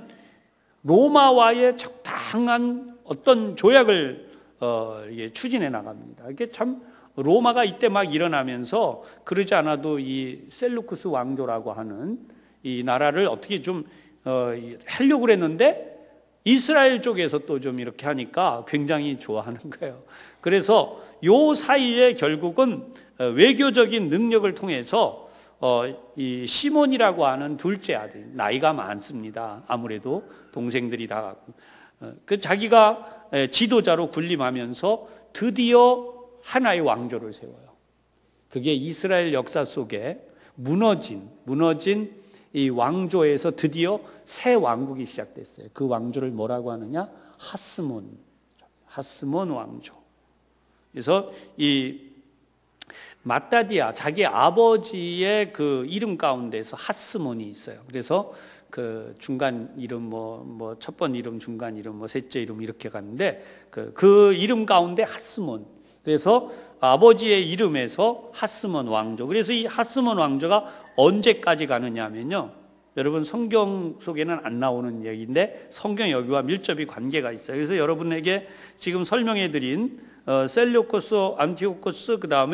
로마와의 적당한 어떤 조약을 추진해 나갑니다. 이게 참 로마가 이때 막 일어나면서 그러지 않아도 이 셀루쿠스 왕조라고 하는 이 나라를 어떻게 좀 하려고 그랬는데 이스라엘 쪽에서 또 좀 이렇게 하니까 굉장히 좋아하는 거예요. 그래서 요 사이에 결국은 외교적인 능력을 통해서 어, 이 시몬이라고 하는 둘째 아들, 나이가 많습니다. 아무래도 동생들이 다 갖고, 어, 그 자기가 지도자로 군림하면서 드디어 하나의 왕조를 세워요. 그게 이스라엘 역사 속에 무너진 무너진 이 왕조에서 드디어 새 왕국이 시작됐어요. 그 왕조를 뭐라고 하느냐? 하스몬, 하스몬 왕조. 그래서 이 마따디아, 자기 아버지의 그 이름 가운데서 하스몬이 있어요. 그래서 그 중간 이름 뭐 뭐 첫 번 이름, 중간 이름, 뭐 셋째 이름 이렇게 가는데 그, 그 이름 가운데 하스몬. 그래서 아버지의 이름에서 하스몬 왕조. 그래서 이 하스몬 왕조가 언제까지 가느냐면요, 여러분 성경 속에는 안 나오는 얘기인데 성경 여기와 밀접히 관계가 있어요. 그래서 여러분에게 지금 설명해드린 어, 셀루코스, 안티오코스, 그 다음에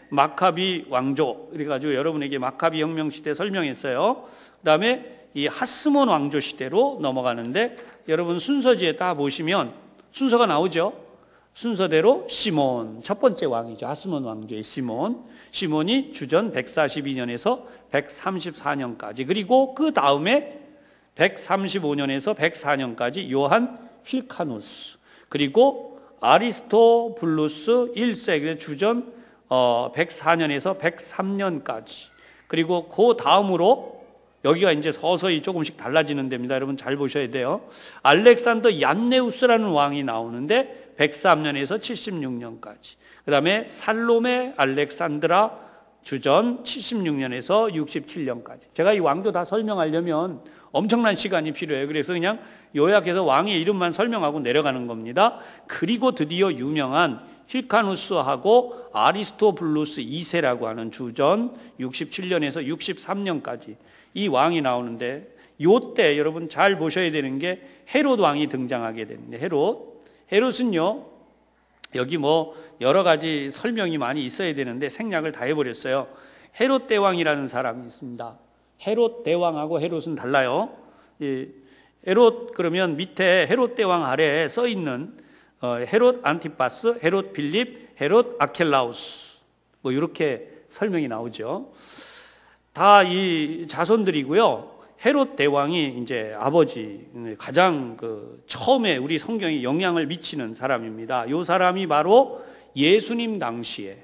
마카비 왕조, 그래가지고 여러분에게 마카비 혁명 시대 설명했어요. 그 다음에 이 하스몬 왕조 시대로 넘어가는데, 여러분 순서지에 다 보시면 순서가 나오죠. 순서대로 시몬, 첫 번째 왕이죠. 하스몬 왕조의 시몬. 시몬이 주전 백사십이 년에서 백삼십사 년까지, 그리고 그 다음에 백삼십오 년에서 백사 년까지 요한 힐카누스, 그리고 아리스토블루스 일 세, 주전 백사 년에서 백삼 년까지, 그리고 그 다음으로 여기가 이제 서서히 조금씩 달라지는 데입니다. 여러분 잘 보셔야 돼요. 알렉산더 얀네우스라는 왕이 나오는데 백삼 년에서 칠십육 년까지. 그 다음에 살로메 알렉산드라 주전 칠십육 년에서 육십칠 년까지. 제가 이 왕조 다 설명하려면 엄청난 시간이 필요해요. 그래서 그냥 요약해서 왕의 이름만 설명하고 내려가는 겁니다. 그리고 드디어 유명한 힐카누스하고 아리스토블루스 이 세라고 하는 주전 육십칠 년에서 육십삼 년까지 이 왕이 나오는데, 요때 여러분 잘 보셔야 되는 게 헤롯 왕이 등장하게 되는데, 헤롯 헤롯은요, 여기 뭐 여러 가지 설명이 많이 있어야 되는데 생략을 다 해버렸어요. 헤롯 대왕이라는 사람이 있습니다. 헤롯 대왕하고 헤롯은 달라요. 이 헤롯 그러면 밑에 헤롯 대왕 아래에 써 있는 헤롯 안티파스, 헤롯 필립, 헤롯 아켈라우스, 뭐 이렇게 설명이 나오죠. 다 이 자손들이고요. 헤롯 대왕이 이제 아버지, 가장 그 처음에 우리 성경에 영향을 미치는 사람입니다. 이 사람이 바로 예수님 당시에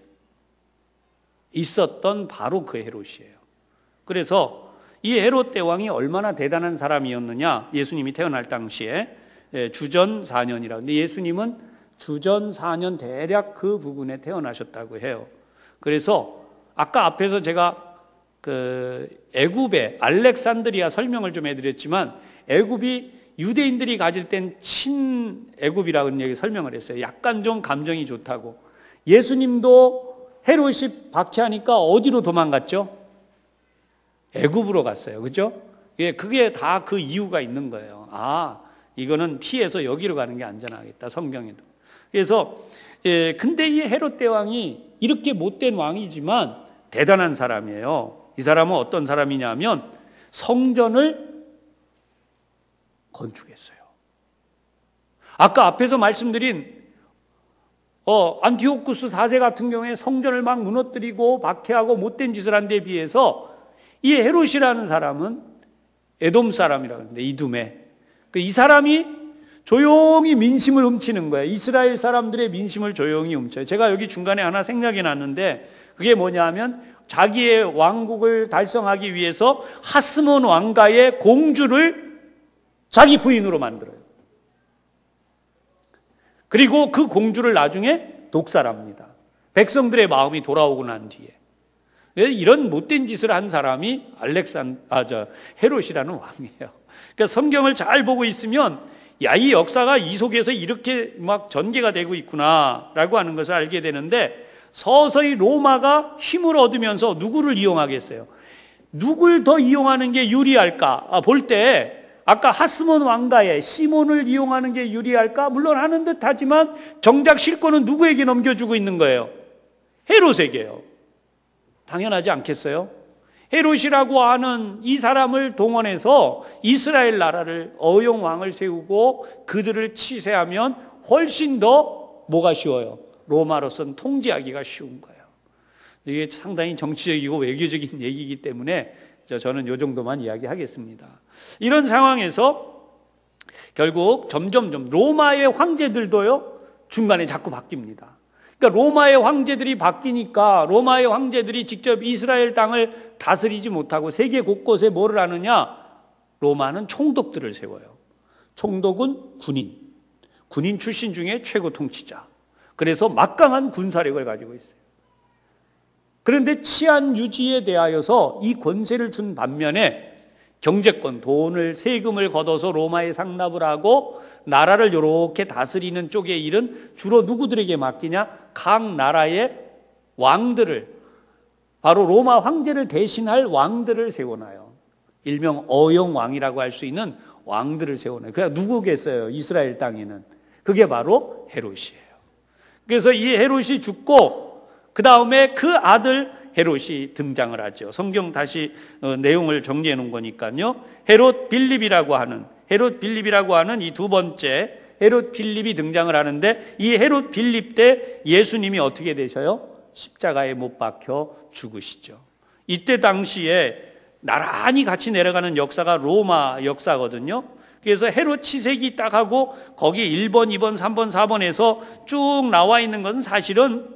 있었던 바로 그 헤롯이에요. 그래서 이 헤롯 대왕이 얼마나 대단한 사람이었느냐, 예수님이 태어날 당시에 주전 사 년이라고. 근데 예수님은 주전 사 년 대략 그 부근에 태어나셨다고 해요. 그래서 아까 앞에서 제가 그 애굽의 알렉산드리아 설명을 좀 해드렸지만, 애굽이 유대인들이 가질 땐 친 애굽이라는 얘기 설명을 했어요. 약간 좀 감정이 좋다고. 예수님도 헤롯이 박해하니까 어디로 도망갔죠? 애굽으로 갔어요. 그죠? 예, 그게 다 그 이유가 있는 거예요. 아, 이거는 피해서 여기로 가는 게 안전하겠다, 성경에도. 그래서 예, 근데 이 헤롯 대왕이 이렇게 못된 왕이지만 대단한 사람이에요. 이 사람은 어떤 사람이냐면 성전을 건축했어요. 아까 앞에서 말씀드린 어, 안티오쿠스 사 세 같은 경우에 성전을 막 무너뜨리고 박해하고 못된 짓을 한 데 비해서 이 헤롯이라는 사람은 에돔 사람이라고 하는데, 이둠에 이 사람이 조용히 민심을 훔치는 거예요. 이스라엘 사람들의 민심을 조용히 훔쳐요. 제가 여기 중간에 하나 생략해 놨는데, 그게 뭐냐 하면 자기의 왕국을 달성하기 위해서 하스몬 왕가의 공주를 자기 부인으로 만들어요. 그리고 그 공주를 나중에 독살합니다. 백성들의 마음이 돌아오고 난 뒤에. 이런 못된 짓을 한 사람이 알렉산, 아, 저, 헤롯이라는 왕이에요. 그러니까 성경을 잘 보고 있으면, 야, 이 역사가 이 속에서 이렇게 막 전개가 되고 있구나라고 하는 것을 알게 되는데, 서서히 로마가 힘을 얻으면서 누구를 이용하겠어요? 누굴 더 이용하는 게 유리할까? 아, 볼 때 아까 하스몬 왕가의 시몬을 이용하는 게 유리할까? 물론 하는 듯 하지만 정작 실권은 누구에게 넘겨주고 있는 거예요? 헤롯에게요. 당연하지 않겠어요? 헤롯이라고 하는 이 사람을 동원해서 이스라엘 나라를, 어용 왕을 세우고 그들을 치세하면 훨씬 더 뭐가 쉬워요? 로마로서는 통제하기가 쉬운 거예요. 이게 상당히 정치적이고 외교적인 얘기이기 때문에 저는 이 정도만 이야기하겠습니다. 이런 상황에서 결국 점점점 로마의 황제들도요, 중간에 자꾸 바뀝니다. 그러니까 로마의 황제들이 바뀌니까 로마의 황제들이 직접 이스라엘 땅을 다스리지 못하고 세계 곳곳에 뭐를 하느냐? 로마는 총독들을 세워요. 총독은 군인, 군인 출신 중에 최고 통치자. 그래서 막강한 군사력을 가지고 있어요. 그런데 치안 유지에 대하여서 이 권세를 준 반면에 경제권, 돈을, 세금을 걷어서 로마에 상납을 하고 나라를 이렇게 다스리는 쪽의 일은 주로 누구들에게 맡기냐? 각 나라의 왕들을, 바로 로마 황제를 대신할 왕들을 세워놔요. 일명 어용왕이라고 할 수 있는 왕들을 세워놔요. 그냥 누구겠어요? 이스라엘 땅에는. 그게 바로 헤롯이에요. 그래서 이 헤롯이 죽고 그 다음에 그 아들 헤롯이 등장을 하죠. 성경 다시 어, 내용을 정리해 놓은 거니까요. 헤롯 빌립이라고 하는 헤롯 빌립이라고 하는 이 두 번째 헤롯 빌립이 등장을 하는데, 이 헤롯 빌립 때 예수님이 어떻게 되셔요? 십자가에 못 박혀 죽으시죠. 이때 당시에 나란히 같이 내려가는 역사가 로마 역사거든요. 그래서 헤롯 치색이 딱 하고 거기 일 번, 이 번, 삼 번, 사 번에서 쭉 나와 있는 것은 사실은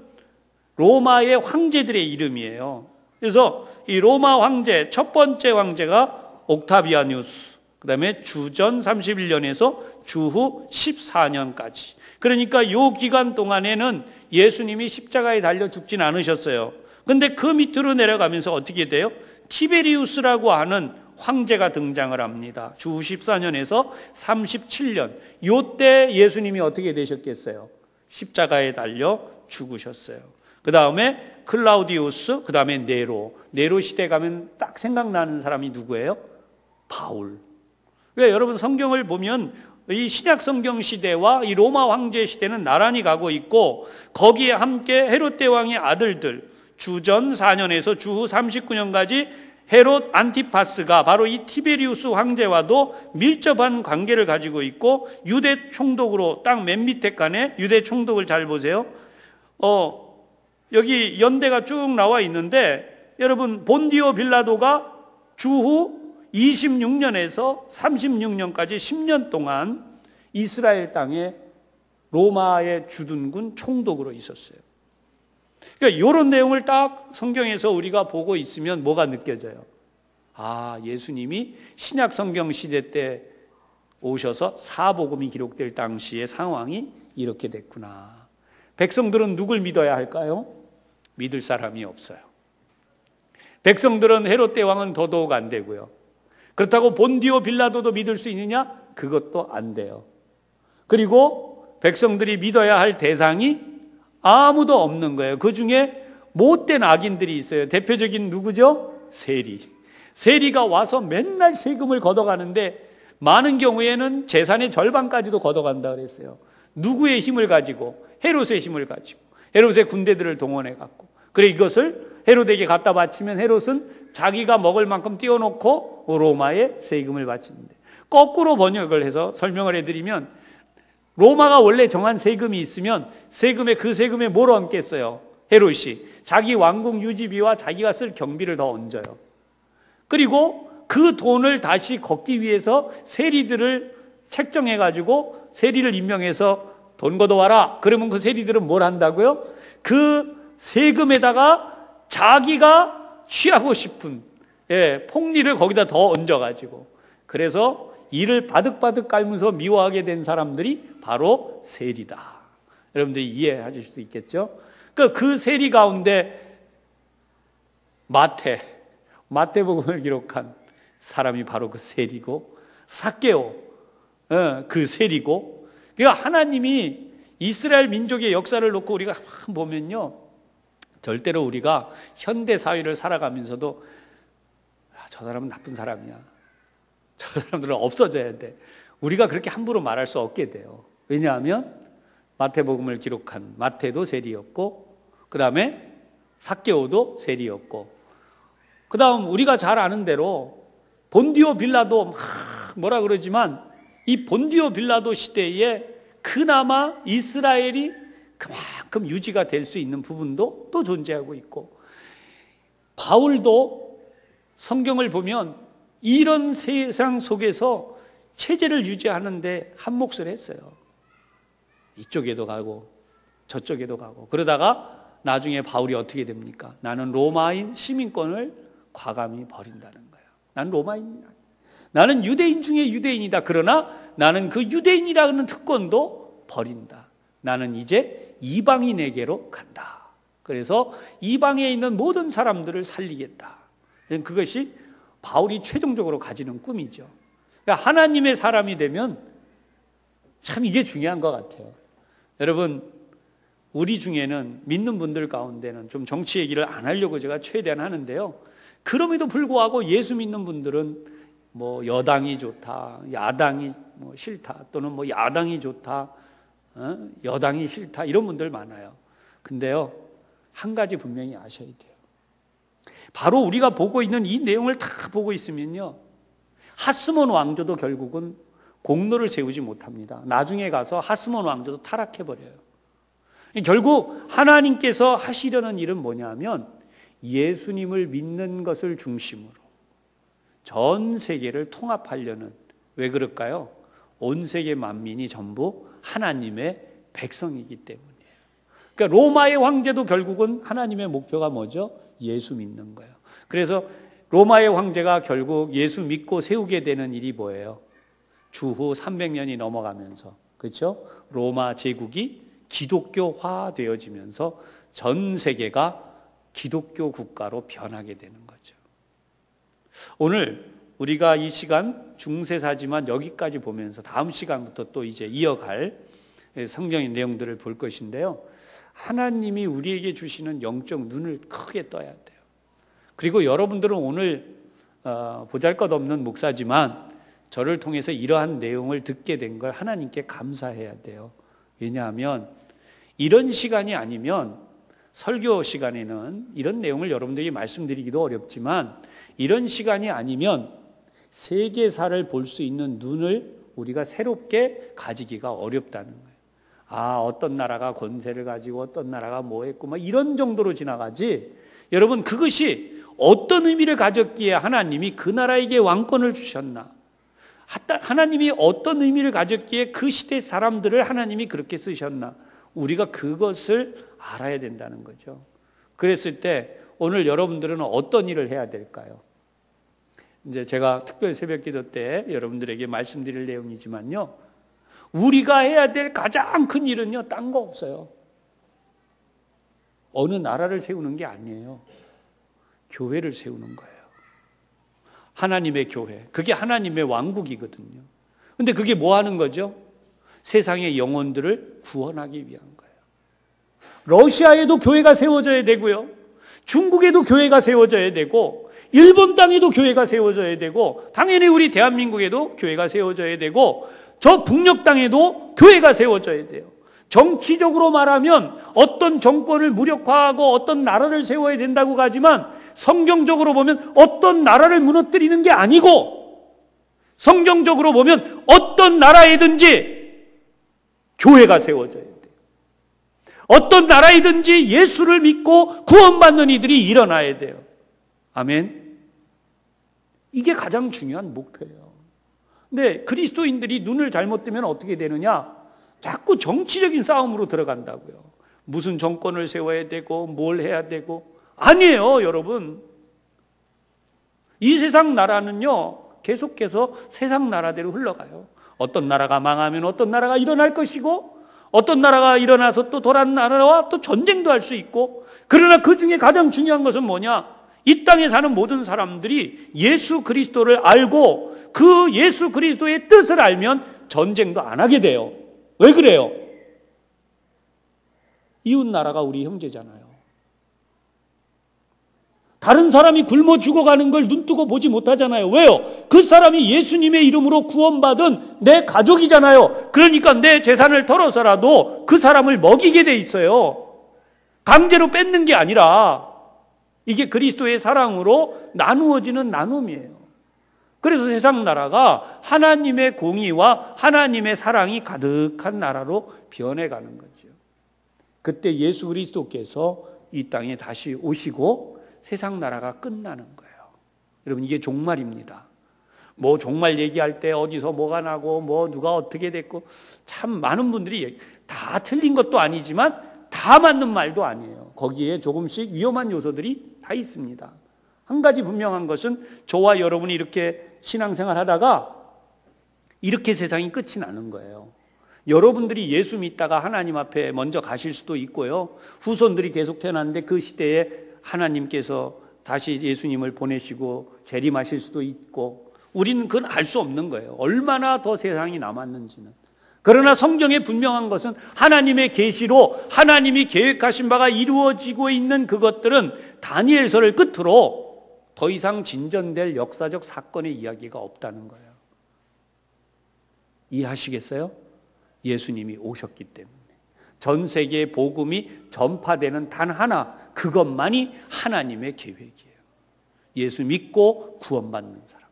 로마의 황제들의 이름이에요. 그래서 이 로마 황제, 첫 번째 황제가 옥타비아누스, 그 다음에 주전 삼십일 년에서 주후 십사 년까지. 그러니까 이 기간 동안에는 예수님이 십자가에 달려 죽진 않으셨어요. 근데 그 밑으로 내려가면서 어떻게 돼요? 티베리우스라고 하는 황제가 등장을 합니다. 주후 십사 년에서 삼십칠 년. 요때 예수님이 어떻게 되셨겠어요? 십자가에 달려 죽으셨어요. 그 다음에 클라우디우스, 그 다음에 네로. 네로 시대 가면 딱 생각나는 사람이 누구예요? 바울. 왜 여러분 성경을 보면 이 신약 성경 시대와 이 로마 황제 시대는 나란히 가고 있고, 거기에 함께 헤롯 대왕의 아들들, 주전 사 년에서 주후 삼십구 년까지 헤롯 안티파스가 바로 이 티베리우스 황제와도 밀접한 관계를 가지고 있고, 유대 총독으로 딱 맨 밑에 칸에 유대 총독을 잘 보세요. 어, 여기 연대가 쭉 나와 있는데, 여러분 본디오 빌라도가 주후 이십육 년에서 삼십육 년까지 십 년 동안 이스라엘 땅에 로마의 주둔군 총독으로 있었어요. 그러니까 이런 내용을 딱 성경에서 우리가 보고 있으면 뭐가 느껴져요? 아, 예수님이 신약 성경 시대 때 오셔서 사복음이 기록될 당시의 상황이 이렇게 됐구나. 백성들은 누굴 믿어야 할까요? 믿을 사람이 없어요. 백성들은 헤롯 대왕은 더더욱 안 되고요. 그렇다고 본디오 빌라도도 믿을 수 있느냐? 그것도 안 돼요. 그리고 백성들이 믿어야 할 대상이 아무도 없는 거예요. 그 중에 못된 악인들이 있어요. 대표적인 누구죠? 세리. 세리가 와서 맨날 세금을 걷어가는데, 많은 경우에는 재산의 절반까지도 걷어간다 그랬어요. 누구의 힘을 가지고? 헤롯의 힘을 가지고, 헤롯의 군대들을 동원해 갖고. 그래, 이것을 헤롯에게 갖다 바치면 헤롯은 자기가 먹을 만큼 띄워놓고 로마에 세금을 바치는데, 거꾸로 번역을 해서 설명을 해드리면, 로마가 원래 정한 세금이 있으면 세금에 그 세금에 뭘 얹겠어요? 헤롯이 자기 왕궁 유지비와 자기가 쓸 경비를 더 얹어요. 그리고 그 돈을 다시 걷기 위해서 세리들을 책정해 가지고 세리를 임명해서 돈 걷어와라. 그러면 그 세리들은 뭘 한다고요? 그 세금에다가 자기가 취하고 싶은, 예, 폭리를 거기다 더 얹어가지고, 그래서 이를 바득바득 깔면서 미워하게 된 사람들이 바로 세리다. 여러분들이 이해하실 수 있겠죠? 그, 그 세리 가운데 마태, 마태복음을 기록한 사람이 바로 그 세리고, 삭개오, 어, 그 세리고. 그러니까 하나님이 이스라엘 민족의 역사를 놓고 우리가 보면요, 절대로 우리가 현대 사회를 살아가면서도 아, 저 사람은 나쁜 사람이야, 저 사람들은 없어져야 돼, 우리가 그렇게 함부로 말할 수 없게 돼요. 왜냐하면 마태복음을 기록한 마태도 세리였고, 그 다음에 삭개오도 세리였고, 그 다음 우리가 잘 아는 대로 본디오 빌라도 막 뭐라 그러지만, 이 본디오 빌라도 시대에 그나마 이스라엘이 그만큼 유지가 될 수 있는 부분도 또 존재하고 있고, 바울도 성경을 보면 이런 세상 속에서 체제를 유지하는데 한 몫을 했어요. 이쪽에도 가고 저쪽에도 가고. 그러다가 나중에 바울이 어떻게 됩니까? 나는 로마인 시민권을 과감히 버린다는 거예요. 나는 로마인이야, 나는 유대인 중에 유대인이다. 그러나 나는 그 유대인이라는 특권도 버린다. 나는 이제 이방인에게로 간다. 그래서 이방에 있는 모든 사람들을 살리겠다. 그것이 바울이 최종적으로 가지는 꿈이죠. 그러니까 하나님의 사람이 되면 참 이게 중요한 것 같아요. 여러분, 우리 중에는 믿는 분들 가운데는 좀 정치 얘기를 안 하려고 제가 최대한 하는데요, 그럼에도 불구하고 예수 믿는 분들은 뭐 여당이 좋다, 야당이 뭐 싫다, 또는 뭐 야당이 좋다, 어? 여당이 싫다, 이런 분들 많아요. 근데요, 한 가지 분명히 아셔야 돼요. 바로 우리가 보고 있는 이 내용을 다 보고 있으면요, 하스몬 왕조도 결국은 공로를 세우지 못합니다. 나중에 가서 하스몬 왕조도 타락해버려요. 결국 하나님께서 하시려는 일은 뭐냐면 예수님을 믿는 것을 중심으로 전 세계를 통합하려는, 왜 그럴까요? 온 세계 만민이 전부 하나님의 백성이기 때문이에요. 그러니까 로마의 황제도 결국은 하나님의 목표가 뭐죠? 예수 믿는 거예요. 그래서 로마의 황제가 결국 예수 믿고 세우게 되는 일이 뭐예요? 주후 삼백 년이 넘어가면서, 그렇죠? 로마 제국이 기독교화 되어지면서 전 세계가 기독교 국가로 변하게 되는 거죠. 오늘 우리가 이 시간 중세사지만 여기까지 보면서 다음 시간부터 또 이제 이어갈 성경의 내용들을 볼 것인데요, 하나님이 우리에게 주시는 영적 눈을 크게 떠야 돼요. 그리고 여러분들은 오늘 어, 보잘것없는 목사지만 저를 통해서 이러한 내용을 듣게 된 걸 하나님께 감사해야 돼요. 왜냐하면 이런 시간이 아니면, 설교 시간에는 이런 내용을 여러분들에게 말씀드리기도 어렵지만 이런 시간이 아니면 세계사를 볼 수 있는 눈을 우리가 새롭게 가지기가 어렵다는 거예요. 아, 어떤 나라가 권세를 가지고 어떤 나라가 뭐 했고 막 이런 정도로 지나가지, 여러분 그것이 어떤 의미를 가졌기에 하나님이 그 나라에게 왕권을 주셨나, 하나님이 어떤 의미를 가졌기에 그 시대 사람들을 하나님이 그렇게 쓰셨나, 우리가 그것을 알아야 된다는 거죠. 그랬을 때 오늘 여러분들은 어떤 일을 해야 될까요? 이제 제가 특별 새벽 기도 때 여러분들에게 말씀드릴 내용이지만요, 우리가 해야 될 가장 큰 일은요, 딴 거 없어요. 어느 나라를 세우는 게 아니에요. 교회를 세우는 거예요. 하나님의 교회. 그게 하나님의 왕국이거든요. 근데 그게 뭐 하는 거죠? 세상의 영혼들을 구원하기 위한 거예요. 러시아에도 교회가 세워져야 되고요, 중국에도 교회가 세워져야 되고, 일본 땅에도 교회가 세워져야 되고, 당연히 우리 대한민국에도 교회가 세워져야 되고, 저 북녘 땅에도 교회가 세워져야 돼요. 정치적으로 말하면 어떤 정권을 무력화하고 어떤 나라를 세워야 된다고 하지만 성경적으로 보면 어떤 나라를 무너뜨리는 게 아니고, 성경적으로 보면 어떤 나라에든지 교회가 세워져야 돼요. 어떤 나라이든지 예수를 믿고 구원받는 이들이 일어나야 돼요. 아멘. 이게 가장 중요한 목표예요. 근데 그리스도인들이 눈을 잘못 뜨면 어떻게 되느냐? 자꾸 정치적인 싸움으로 들어간다고요. 무슨 정권을 세워야 되고 뭘 해야 되고. 아니에요, 여러분. 이 세상 나라는요, 계속해서 세상 나라대로 흘러가요. 어떤 나라가 망하면 어떤 나라가 일어날 것이고, 어떤 나라가 일어나서 또 다른 나라와 또 전쟁도 할 수 있고, 그러나 그 중에 가장 중요한 것은 뭐냐? 이 땅에 사는 모든 사람들이 예수 그리스도를 알고 그 예수 그리스도의 뜻을 알면 전쟁도 안 하게 돼요. 왜 그래요? 이웃 나라가 우리 형제잖아요. 다른 사람이 굶어 죽어가는 걸 눈뜨고 보지 못하잖아요. 왜요? 그 사람이 예수님의 이름으로 구원받은 내 가족이잖아요. 그러니까 내 재산을 털어서라도 그 사람을 먹이게 돼 있어요. 강제로 뺏는 게 아니라 이게 그리스도의 사랑으로 나누어지는 나눔이에요. 그래서 세상 나라가 하나님의 공의와 하나님의 사랑이 가득한 나라로 변해가는 거죠. 그때 예수 그리스도께서 이 땅에 다시 오시고 세상 나라가 끝나는 거예요. 여러분, 이게 종말입니다. 뭐 종말 얘기할 때 어디서 뭐가 나고 뭐 누가 어떻게 됐고, 참 많은 분들이 다 틀린 것도 아니지만 다 맞는 말도 아니에요. 거기에 조금씩 위험한 요소들이 다 있습니다. 한 가지 분명한 것은 저와 여러분이 이렇게 신앙생활 하다가 이렇게 세상이 끝이 나는 거예요. 여러분들이 예수 믿다가 하나님 앞에 먼저 가실 수도 있고요, 후손들이 계속 태어났는데 그 시대에 하나님께서 다시 예수님을 보내시고 재림하실 수도 있고, 우리는 그건 알 수 없는 거예요. 얼마나 더 세상이 남았는지는. 그러나 성경에 분명한 것은 하나님의 계시로 하나님이 계획하신 바가 이루어지고 있는 그것들은 다니엘서를 끝으로 더 이상 진전될 역사적 사건의 이야기가 없다는 거예요. 이해하시겠어요? 예수님이 오셨기 때문에. 전 세계에 복음이 전파되는 단 하나, 그것만이 하나님의 계획이에요. 예수 믿고 구원받는 사람.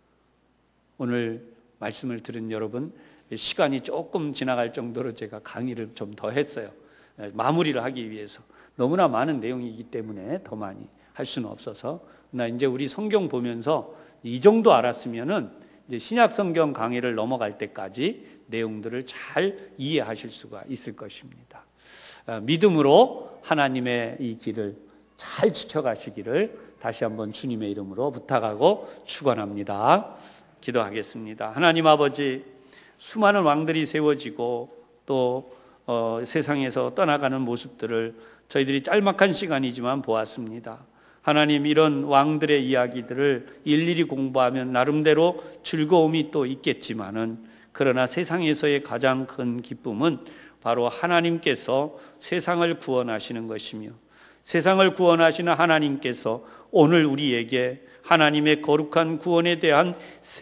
오늘 말씀을 들은 여러분, 시간이 조금 지나갈 정도로 제가 강의를 좀 더 했어요. 마무리를 하기 위해서. 너무나 많은 내용이기 때문에 더 많이 할 수는 없어서. 나 이제 우리 성경 보면서 이 정도 알았으면은 이제 신약 성경 강의를 넘어갈 때까지 내용들을 잘 이해하실 수가 있을 것입니다. 믿음으로 하나님의 이 길을 잘 지켜가시기를 다시 한번 주님의 이름으로 부탁하고 축원합니다. 기도하겠습니다. 하나님 아버지, 수많은 왕들이 세워지고 또 어, 세상에서 떠나가는 모습들을 저희들이 짤막한 시간이지만 보았습니다. 하나님, 이런 왕들의 이야기들을 일일이 공부하면 나름대로 즐거움이 또 있겠지만은, 그러나 세상에서의 가장 큰 기쁨은 바로 하나님께서 세상을 구원하시는 것이며, 세상을 구원하시는 하나님께서 오늘 우리에게 하나님의 거룩한 구원에 대한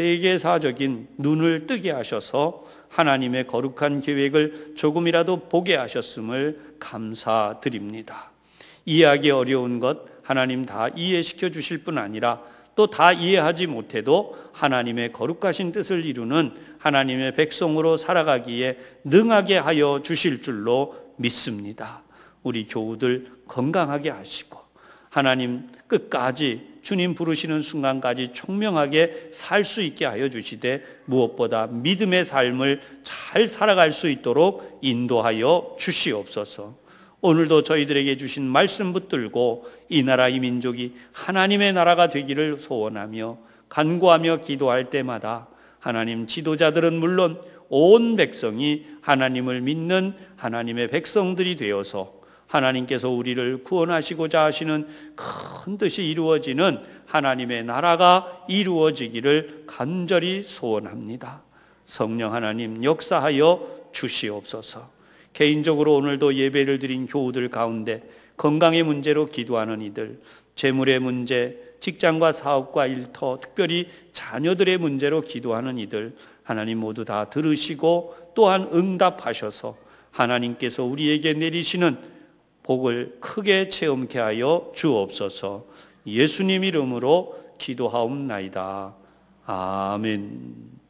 세계사적인 눈을 뜨게 하셔서 하나님의 거룩한 계획을 조금이라도 보게 하셨음을 감사드립니다. 이해하기 어려운 것 하나님 다 이해시켜 주실 뿐 아니라 또 다 이해하지 못해도 하나님의 거룩하신 뜻을 이루는 하나님의 백성으로 살아가기에 능하게 하여 주실 줄로 믿습니다. 우리 교우들 건강하게 하시고 하나님 끝까지 주님 부르시는 순간까지 총명하게 살 수 있게 하여 주시되, 무엇보다 믿음의 삶을 잘 살아갈 수 있도록 인도하여 주시옵소서. 오늘도 저희들에게 주신 말씀 붙들고 이 나라 이 민족이 하나님의 나라가 되기를 소원하며 간구하며 기도할 때마다 하나님, 지도자들은 물론 온 백성이 하나님을 믿는 하나님의 백성들이 되어서 하나님께서 우리를 구원하시고자 하시는 큰 뜻이 이루어지는 하나님의 나라가 이루어지기를 간절히 소원합니다. 성령 하나님, 역사하여 주시옵소서. 개인적으로 오늘도 예배를 드린 교우들 가운데 건강의 문제로 기도하는 이들, 재물의 문제, 직장과 사업과 일터, 특별히 자녀들의 문제로 기도하는 이들, 하나님 모두 다 들으시고 또한 응답하셔서 하나님께서 우리에게 내리시는 복을 크게 체험케 하여 주옵소서. 예수님 이름으로 기도하옵나이다. 아멘.